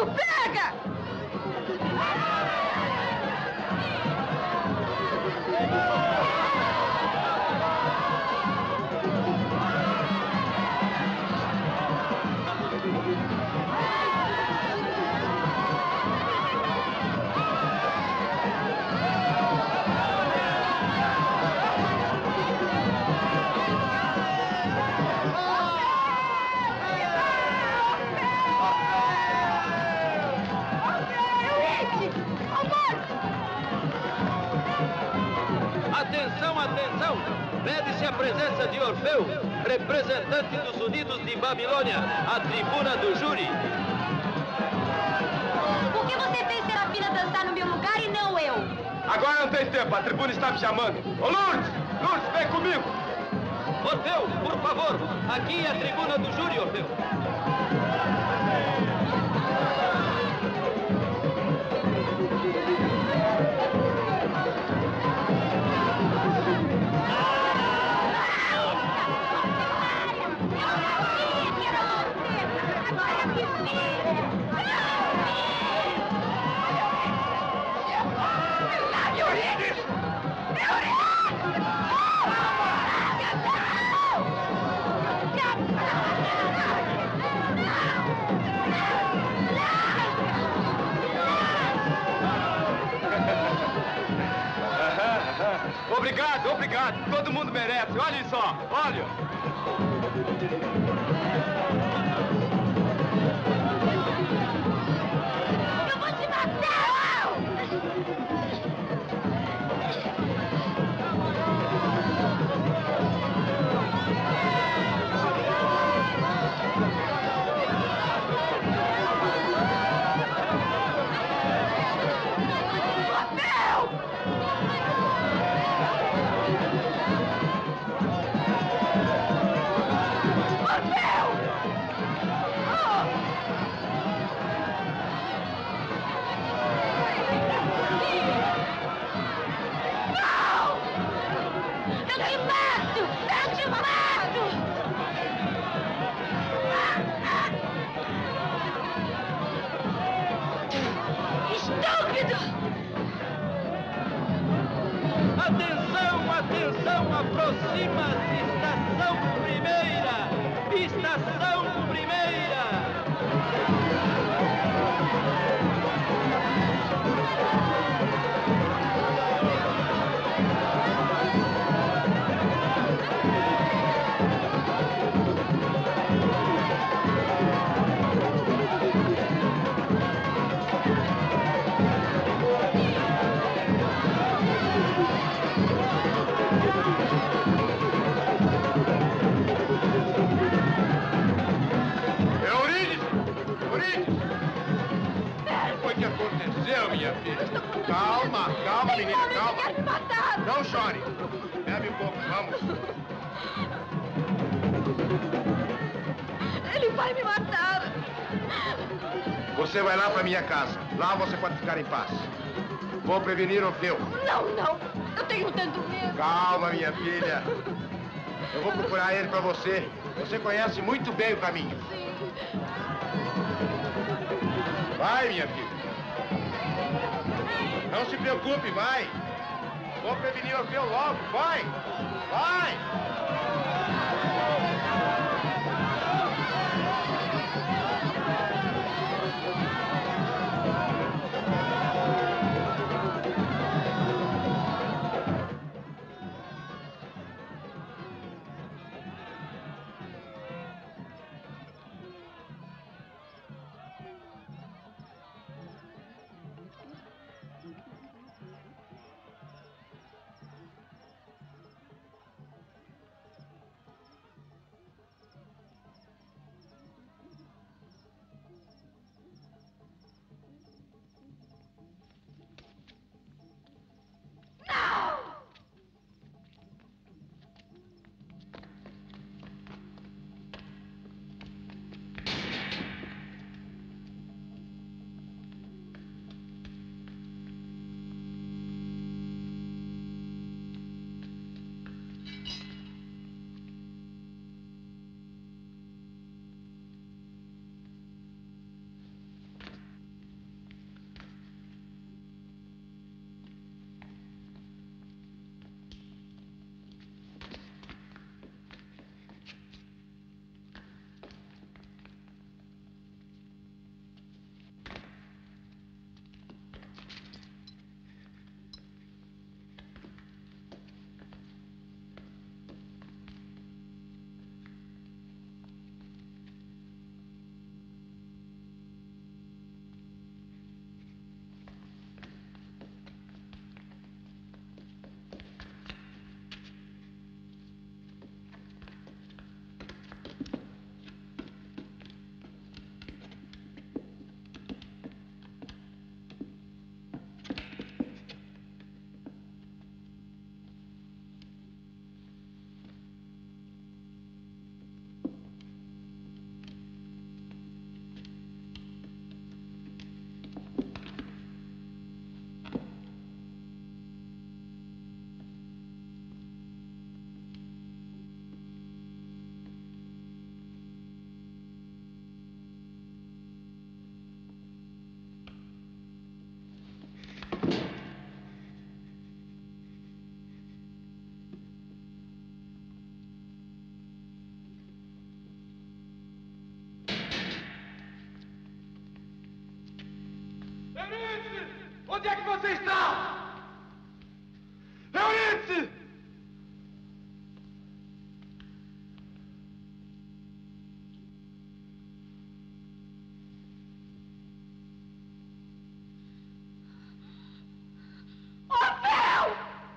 Rápido, pega! Atenção, atenção! Pede-se a presença de Orfeu, representante dos Unidos de Babilônia, à tribuna do júri. Por que você fez Serafina dançar no meu lugar e não eu? Agora não tem tempo, a tribuna está me chamando. Ô, Lourdes! Lourdes, vem comigo! Orfeu, por favor, aqui é a tribuna do júri, Orfeu. Obrigado, obrigado. Todo mundo merece. Olhem só, olha. Eu vou te matar! Atenção, atenção, aproxima-se, estação primeira, estação primeira. aconteceu, minha filha? Calma, calma, menina, calma. Não chore. Bebe um pouco, vamos. Ele vai me matar. Você vai lá pra minha casa. Lá você pode ficar em paz. Vou prevenir Orfeu. Não, não. Eu tenho tanto medo. Calma, minha filha. Eu vou procurar ele pra você. Você conhece muito bem o caminho. Sim. Vai, minha filha. Não se preocupe, vai. Vou prevenir Orfeu logo. Vai. Vai. Euridice! Onde é que você está? Euridice! Orfeu!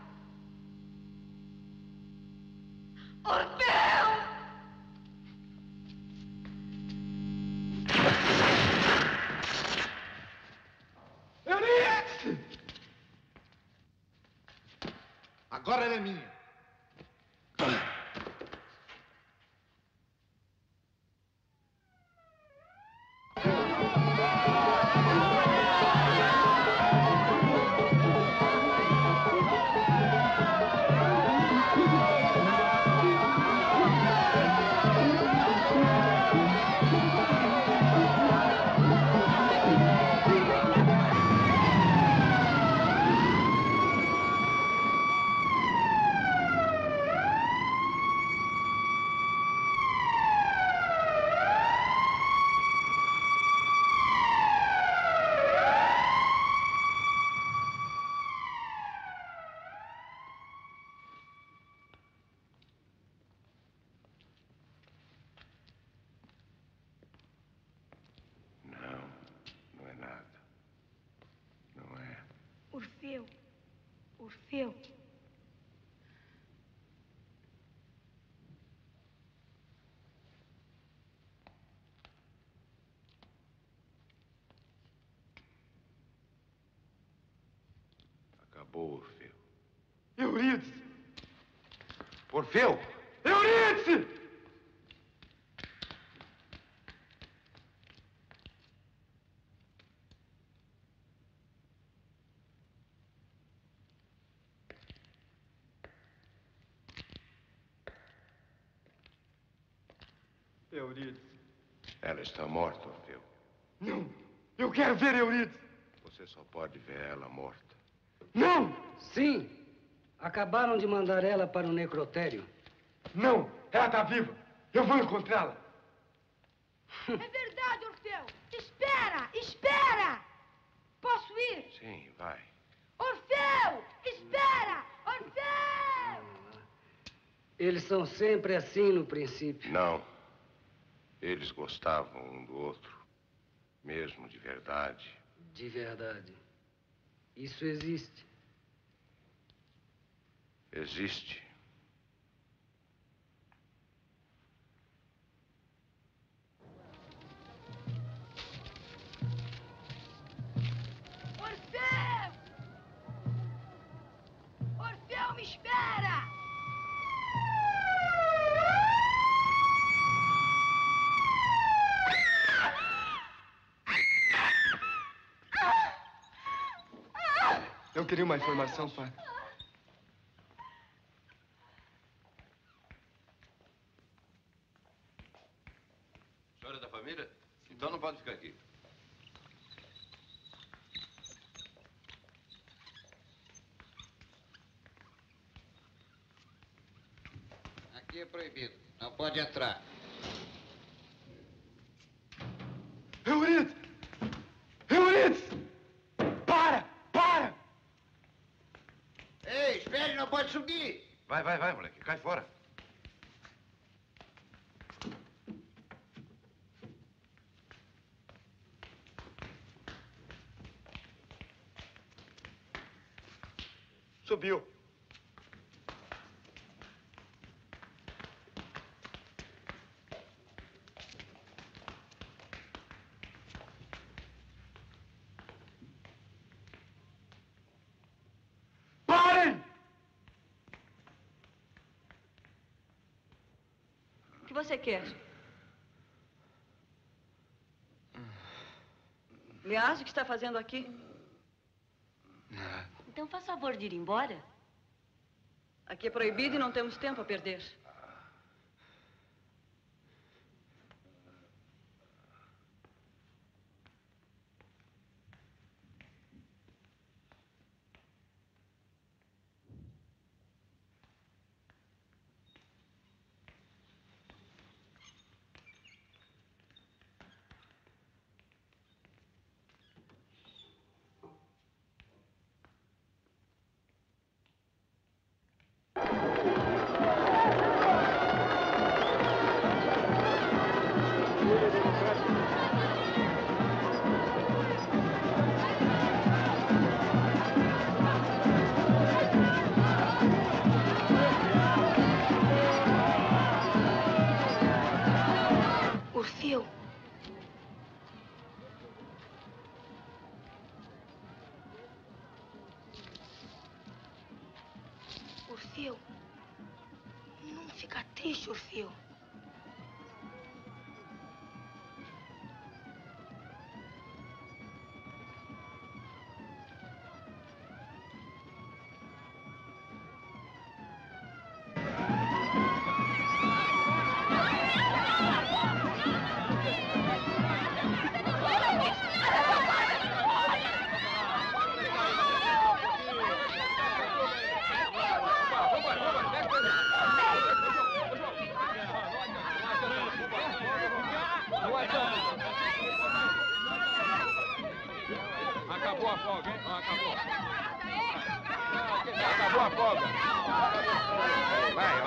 Orfeu! Euridice! Agora ela é minha. Orfeu. Orfeu. Acabou, Orfeu. Eurídice! Orfeu! Eurídice! Eurídice. Ela está morta, Orfeu. Não! Eu quero ver Eurídice! Você só pode ver ela morta. Não! Sim! Acabaram de mandar ela para o necrotério. Não! Ela está viva! Eu vou encontrá-la! É verdade, Orfeu! Espera! Espera! Posso ir? Sim, vai. Orfeu! Espera! Orfeu! Eles são sempre assim no princípio. Não. Eles gostavam um do outro. Mesmo de verdade. De verdade. Isso existe. Existe. Orfeu! Orfeu, me espera! Eu queria uma informação, pai. A senhora é da família? Então não pode ficar aqui. Aqui é proibido. Não pode entrar. Eurídice! Eurídice! Para! Para! Ei, espere, não pode subir! Vai, vai, vai, moleque. Cai fora. Subiu. Parem! O que você quer? Aliás, o que está fazendo aqui? Então faça favor de ir embora. Aqui é proibido e não temos tempo a perder. Orfeu, não fica triste, Orfeu. Acabou a folga, hein? Ó, acabou. Acabou a folga. Vai,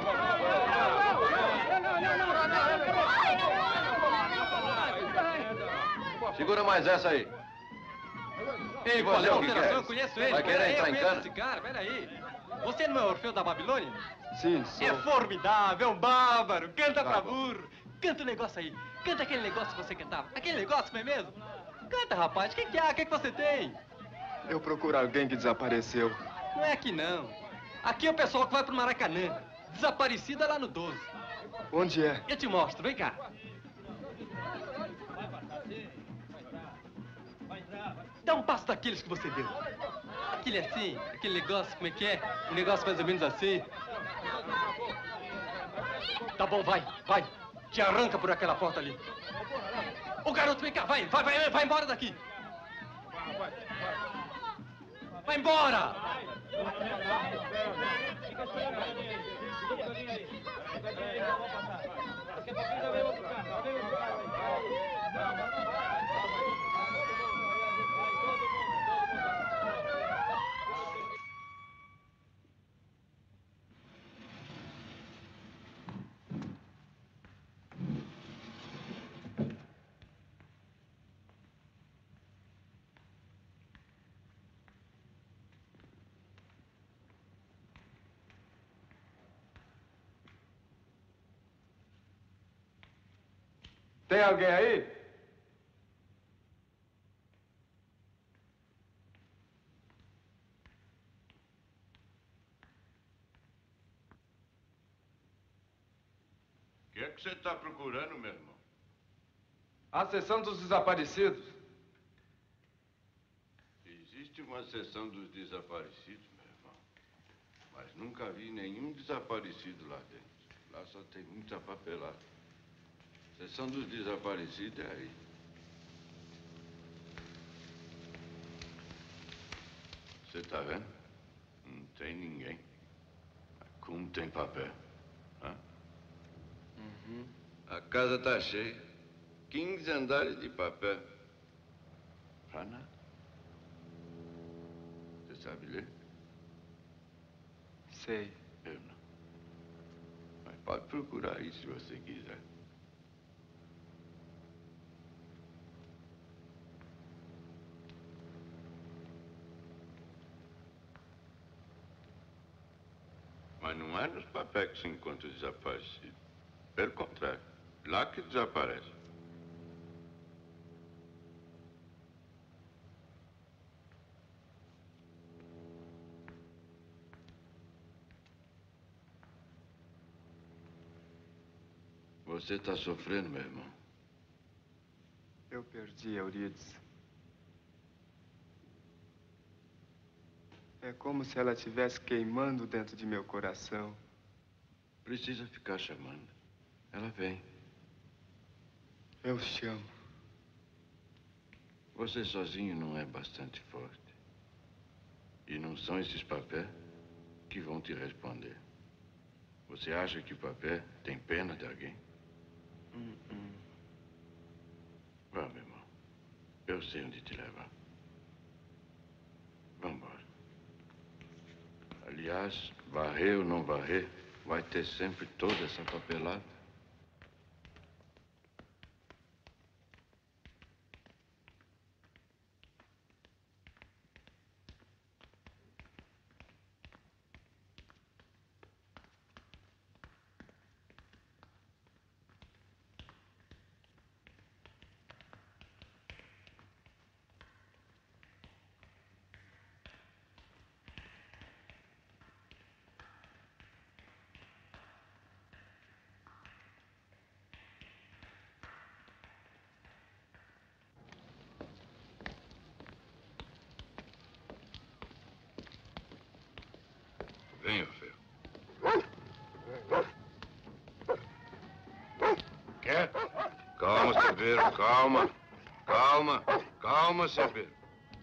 vai. Segura mais essa aí. E você, o que quer? Eu conheço ele. Vai querer entrar em cana? Esse cara, peraí. Você não é Orfeu da Babilônia? Sim, sou. É formidável, é um bárbaro. Canta pra burro. Canta o negócio aí. Canta aquele negócio que você cantava. Aquele negócio, não é mesmo? Canta, rapaz. O que, que há? O que, que você tem? Eu procuro alguém que desapareceu. Não é aqui, não. Aqui é o pessoal que vai pro Maracanã. Desaparecida lá no doze. Onde é? Eu te mostro. Vem cá. Dá um passo daqueles que você deu. Aquele assim, aquele negócio, como é que é? Um negócio mais ou menos assim. Tá bom, vai, vai. Te arranca por aquela porta ali. Ô, garoto, vem cá, vai, vai, vai, vai embora daqui. Vai embora! Tem alguém aí? O que é que você está procurando, meu irmão? A seção dos desaparecidos. Existe uma seção dos desaparecidos, meu irmão. Mas nunca vi nenhum desaparecido lá dentro. Lá só tem muita papelada. Seção dos desaparecidos é aí. Você tá vendo? Não tem ninguém. Como tem papel? Hã? Uhum. A casa tá cheia. quinze andares de papel. Pra nada. Você sabe ler? Sei. Eu não. Mas pode procurar aí se você quiser. Mas não é nos papéis que se encontra o desaparecido. Pelo contrário, lá que desaparece. Você está sofrendo, meu irmão? Eu perdi Euridice. É como se ela estivesse queimando dentro de meu coração. Precisa ficar chamando. Ela vem. Eu chamo. Você sozinho não é bastante forte. E não são esses papéis que vão te responder. Você acha que o papel tem pena de alguém? Hum, hum. Vá, meu irmão. Eu sei onde te levar. Vamos embora. Aliás, varrer ou não varrer, vai ter sempre toda essa papelada. Vem, Orfeu. Quieto. Calma, Cerveiro, calma. Calma, calma, Cerveiro.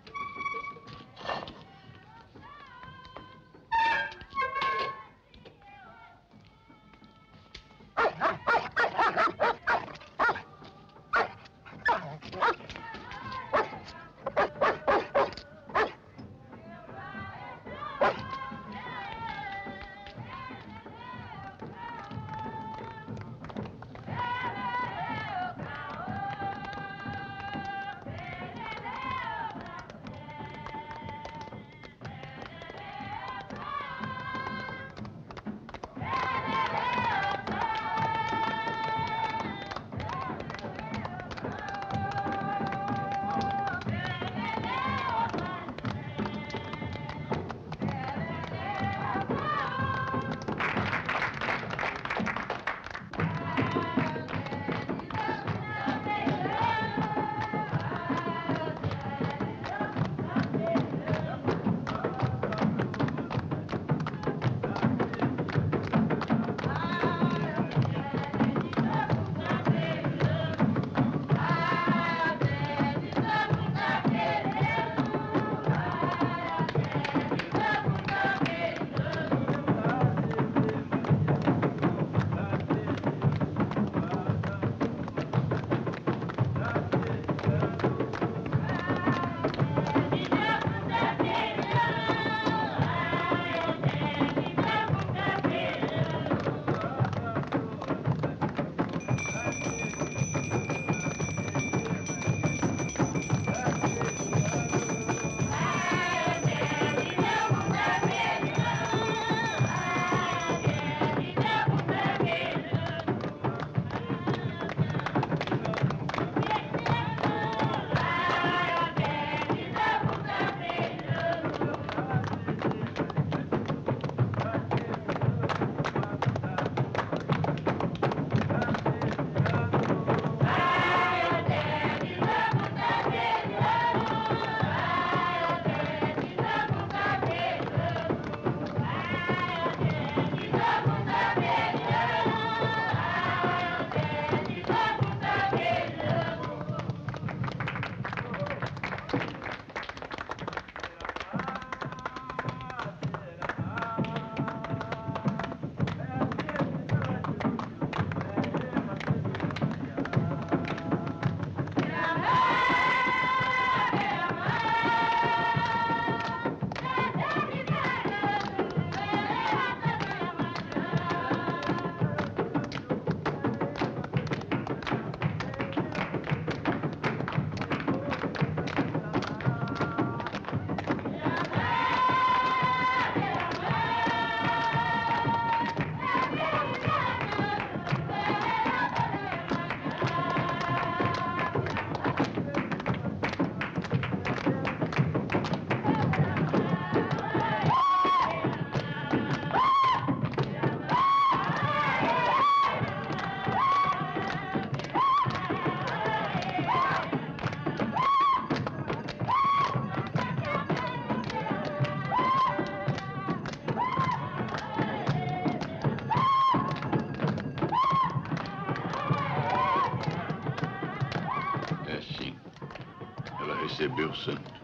Recebeu o santo.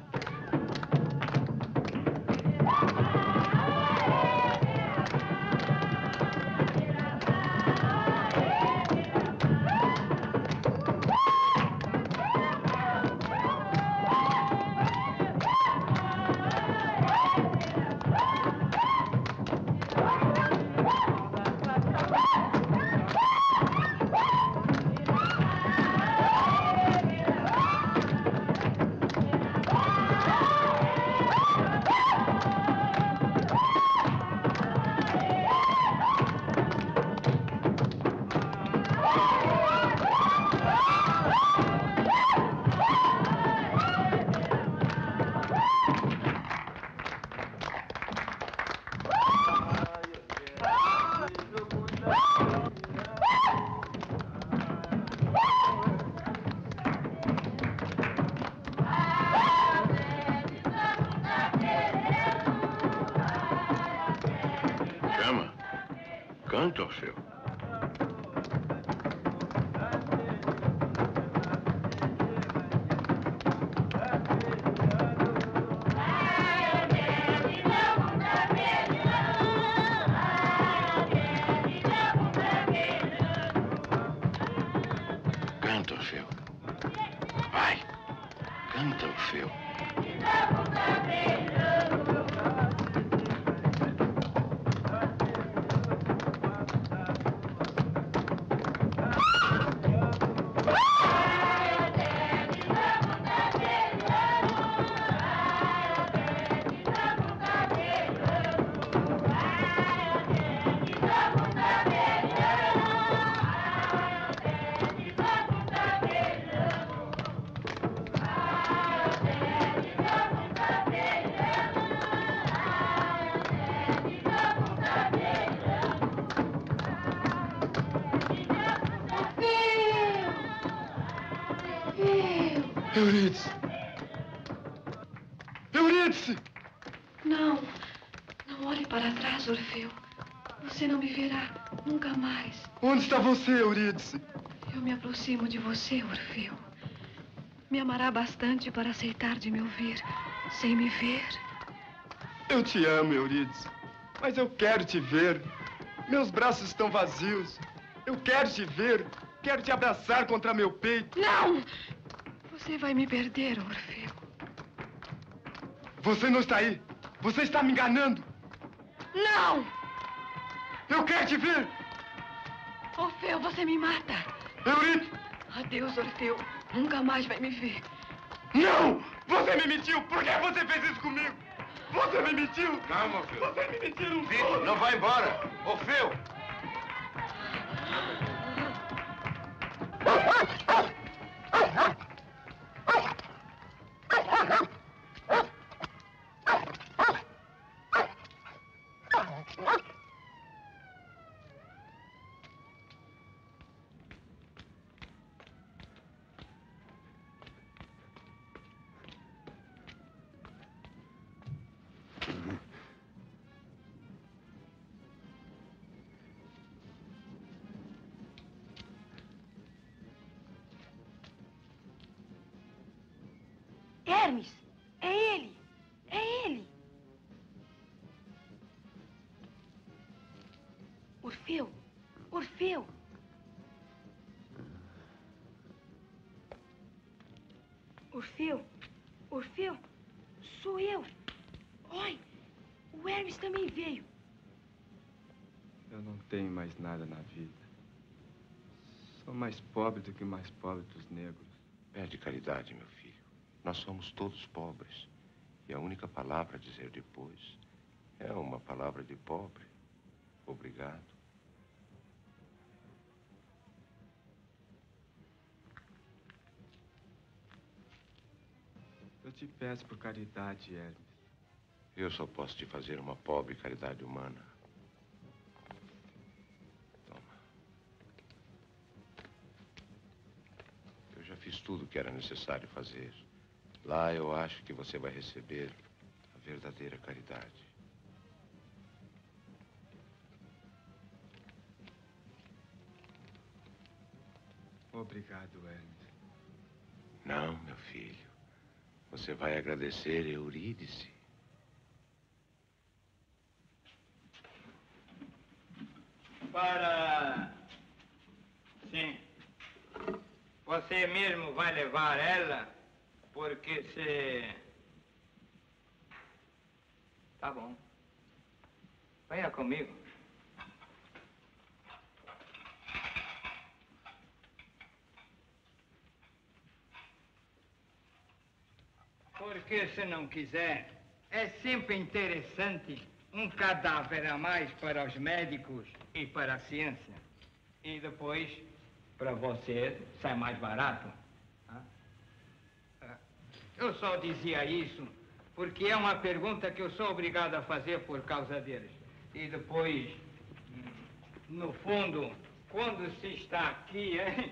Canta, Orfeu. Canta, Orfeu. Vai. Canta, Orfeu. Eurídice! Eurídice! Não, não olhe para trás, Orfeu. Você não me verá nunca mais. Onde está você, Eurídice? Eu me aproximo de você, Orfeu. Me amará bastante para aceitar de me ouvir sem me ver. Eu te amo, Eurídice, mas eu quero te ver. Meus braços estão vazios. Eu quero te ver. Quero te abraçar contra meu peito. Não! Você vai me perder, Orfeu. Você não está aí. Você está me enganando. Não! Eu quero te ver. Orfeu, você me mata. Eurídice! Adeus, Orfeu. Nunca mais vai me ver. Não! Você me mentiu! Por que você fez isso comigo? Você me mentiu! Calma, Orfeu. Você me mentiu! Vitor, não vai embora! Orfeu! Hermes, é ele! É ele! Orfeu! Orfeu! Orfeu! Orfeu! Sou eu! Oi! O Hermes também veio! Eu não tenho mais nada na vida. Sou mais pobre do que o mais pobre dos negros. Pede caridade, meu filho. Nós somos todos pobres. E a única palavra a dizer depois é uma palavra de pobre. Obrigado. Eu te peço por caridade, Hermes. Eu só posso te fazer uma pobre caridade humana. Toma. Eu já fiz tudo o que era necessário fazer. Lá eu acho que você vai receber a verdadeira caridade. Obrigado, Hermes. Não, meu filho. Você vai agradecer Eurídice. Para... Sim. Você mesmo vai levar ela, porque se... Tá bom. Venha comigo. Porque se não quiser, é sempre interessante um cadáver a mais para os médicos e para a ciência. E depois, para você, sai mais barato. Eu só dizia isso porque é uma pergunta que eu sou obrigado a fazer por causa deles. E depois, no fundo, quando se está aqui, hein?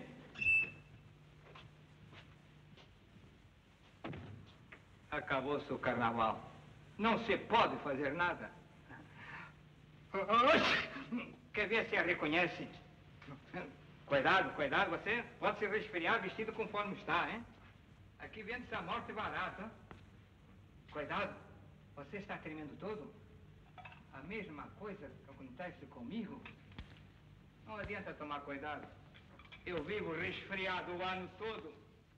Acabou-se o carnaval. Não se pode fazer nada. Quer ver se a reconhece? Cuidado, cuidado, você pode se resfriar vestido conforme está, hein? Aqui vende-se a morte barata. Cuidado, você está tremendo todo? A mesma coisa que acontece comigo? Não adianta tomar cuidado. Eu vivo resfriado o ano todo.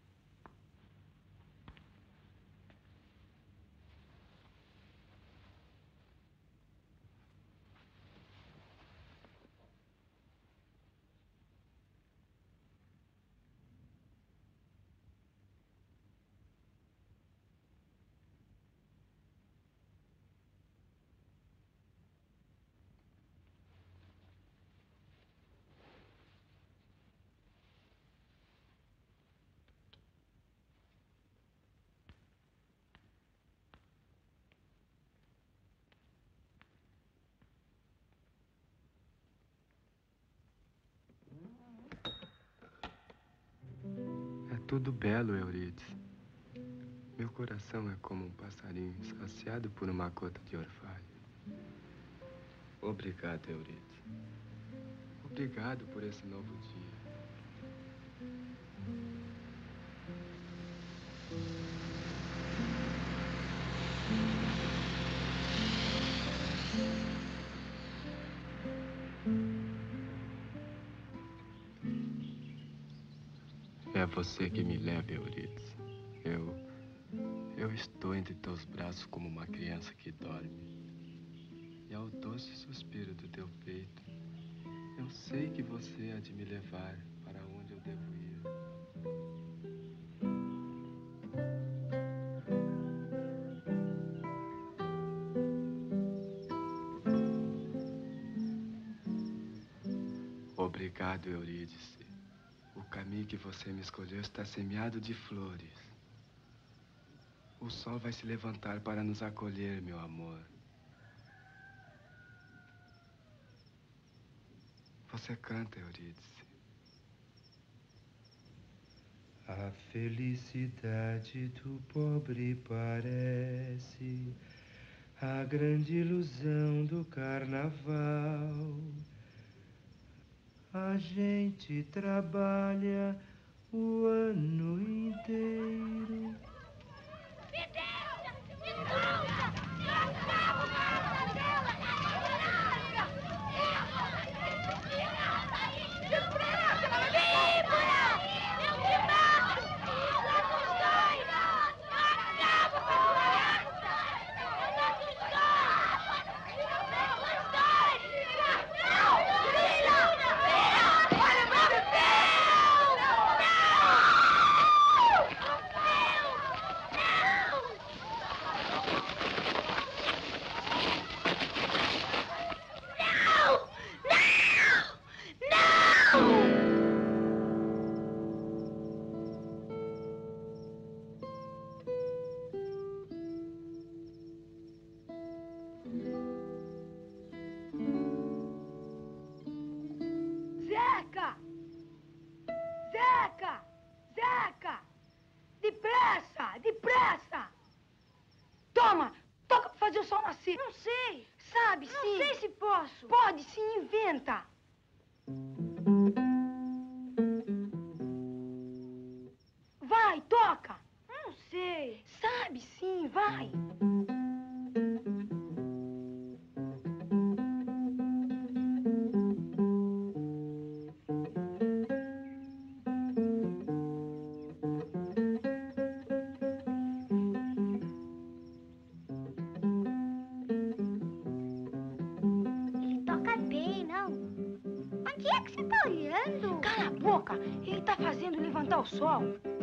Tudo belo, Eurídice. Meu coração é como um passarinho saciado por uma gota de orvalho. Obrigado, Eurídice. Obrigado por esse novo dia. É você que me leva, Eurídice. Eu... Eu estou entre teus braços como uma criança que dorme. E ao doce suspiro do teu peito, eu sei que você há de me levar para onde eu devo ir. Obrigado, Eurídice. O caminho que você me escolheu está semeado de flores. O sol vai se levantar para nos acolher, meu amor. Você canta, Eurídice. A felicidade do pobre parece a grande ilusão do carnaval. A gente trabalha o ano inteiro. Me deixa! Me solta! Me acabo com essa dela! Depressa! Bíblia! Eu te mato! Larga os dois! Acabo com essa! Larga os dois! Larga os dois! Não! Brilha! Brilha! Olha pra mim! Zeca! Zeca! Zeca! Depressa! Depressa! Toma! Toca pra fazer o sol nascer. Não sei. Sabe, sim. Não sei se posso. Pode sim, inventa. Vai, toca. Não sei. Sabe, sim, vai. Ele toca bem, não? Onde é que você tá olhando? Cala a boca. Ele tá fazendo levantar o sol.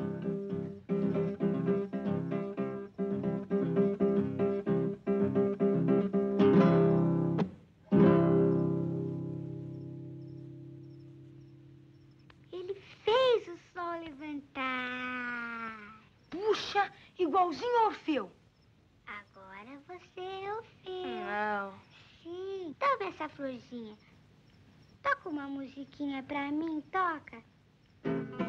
Ele fez o sol levantar. Puxa, igualzinho Orfeu. Agora você é o Orfeu. Não. Sim. Toma essa florzinha. Toca uma musiquinha pra mim, toca.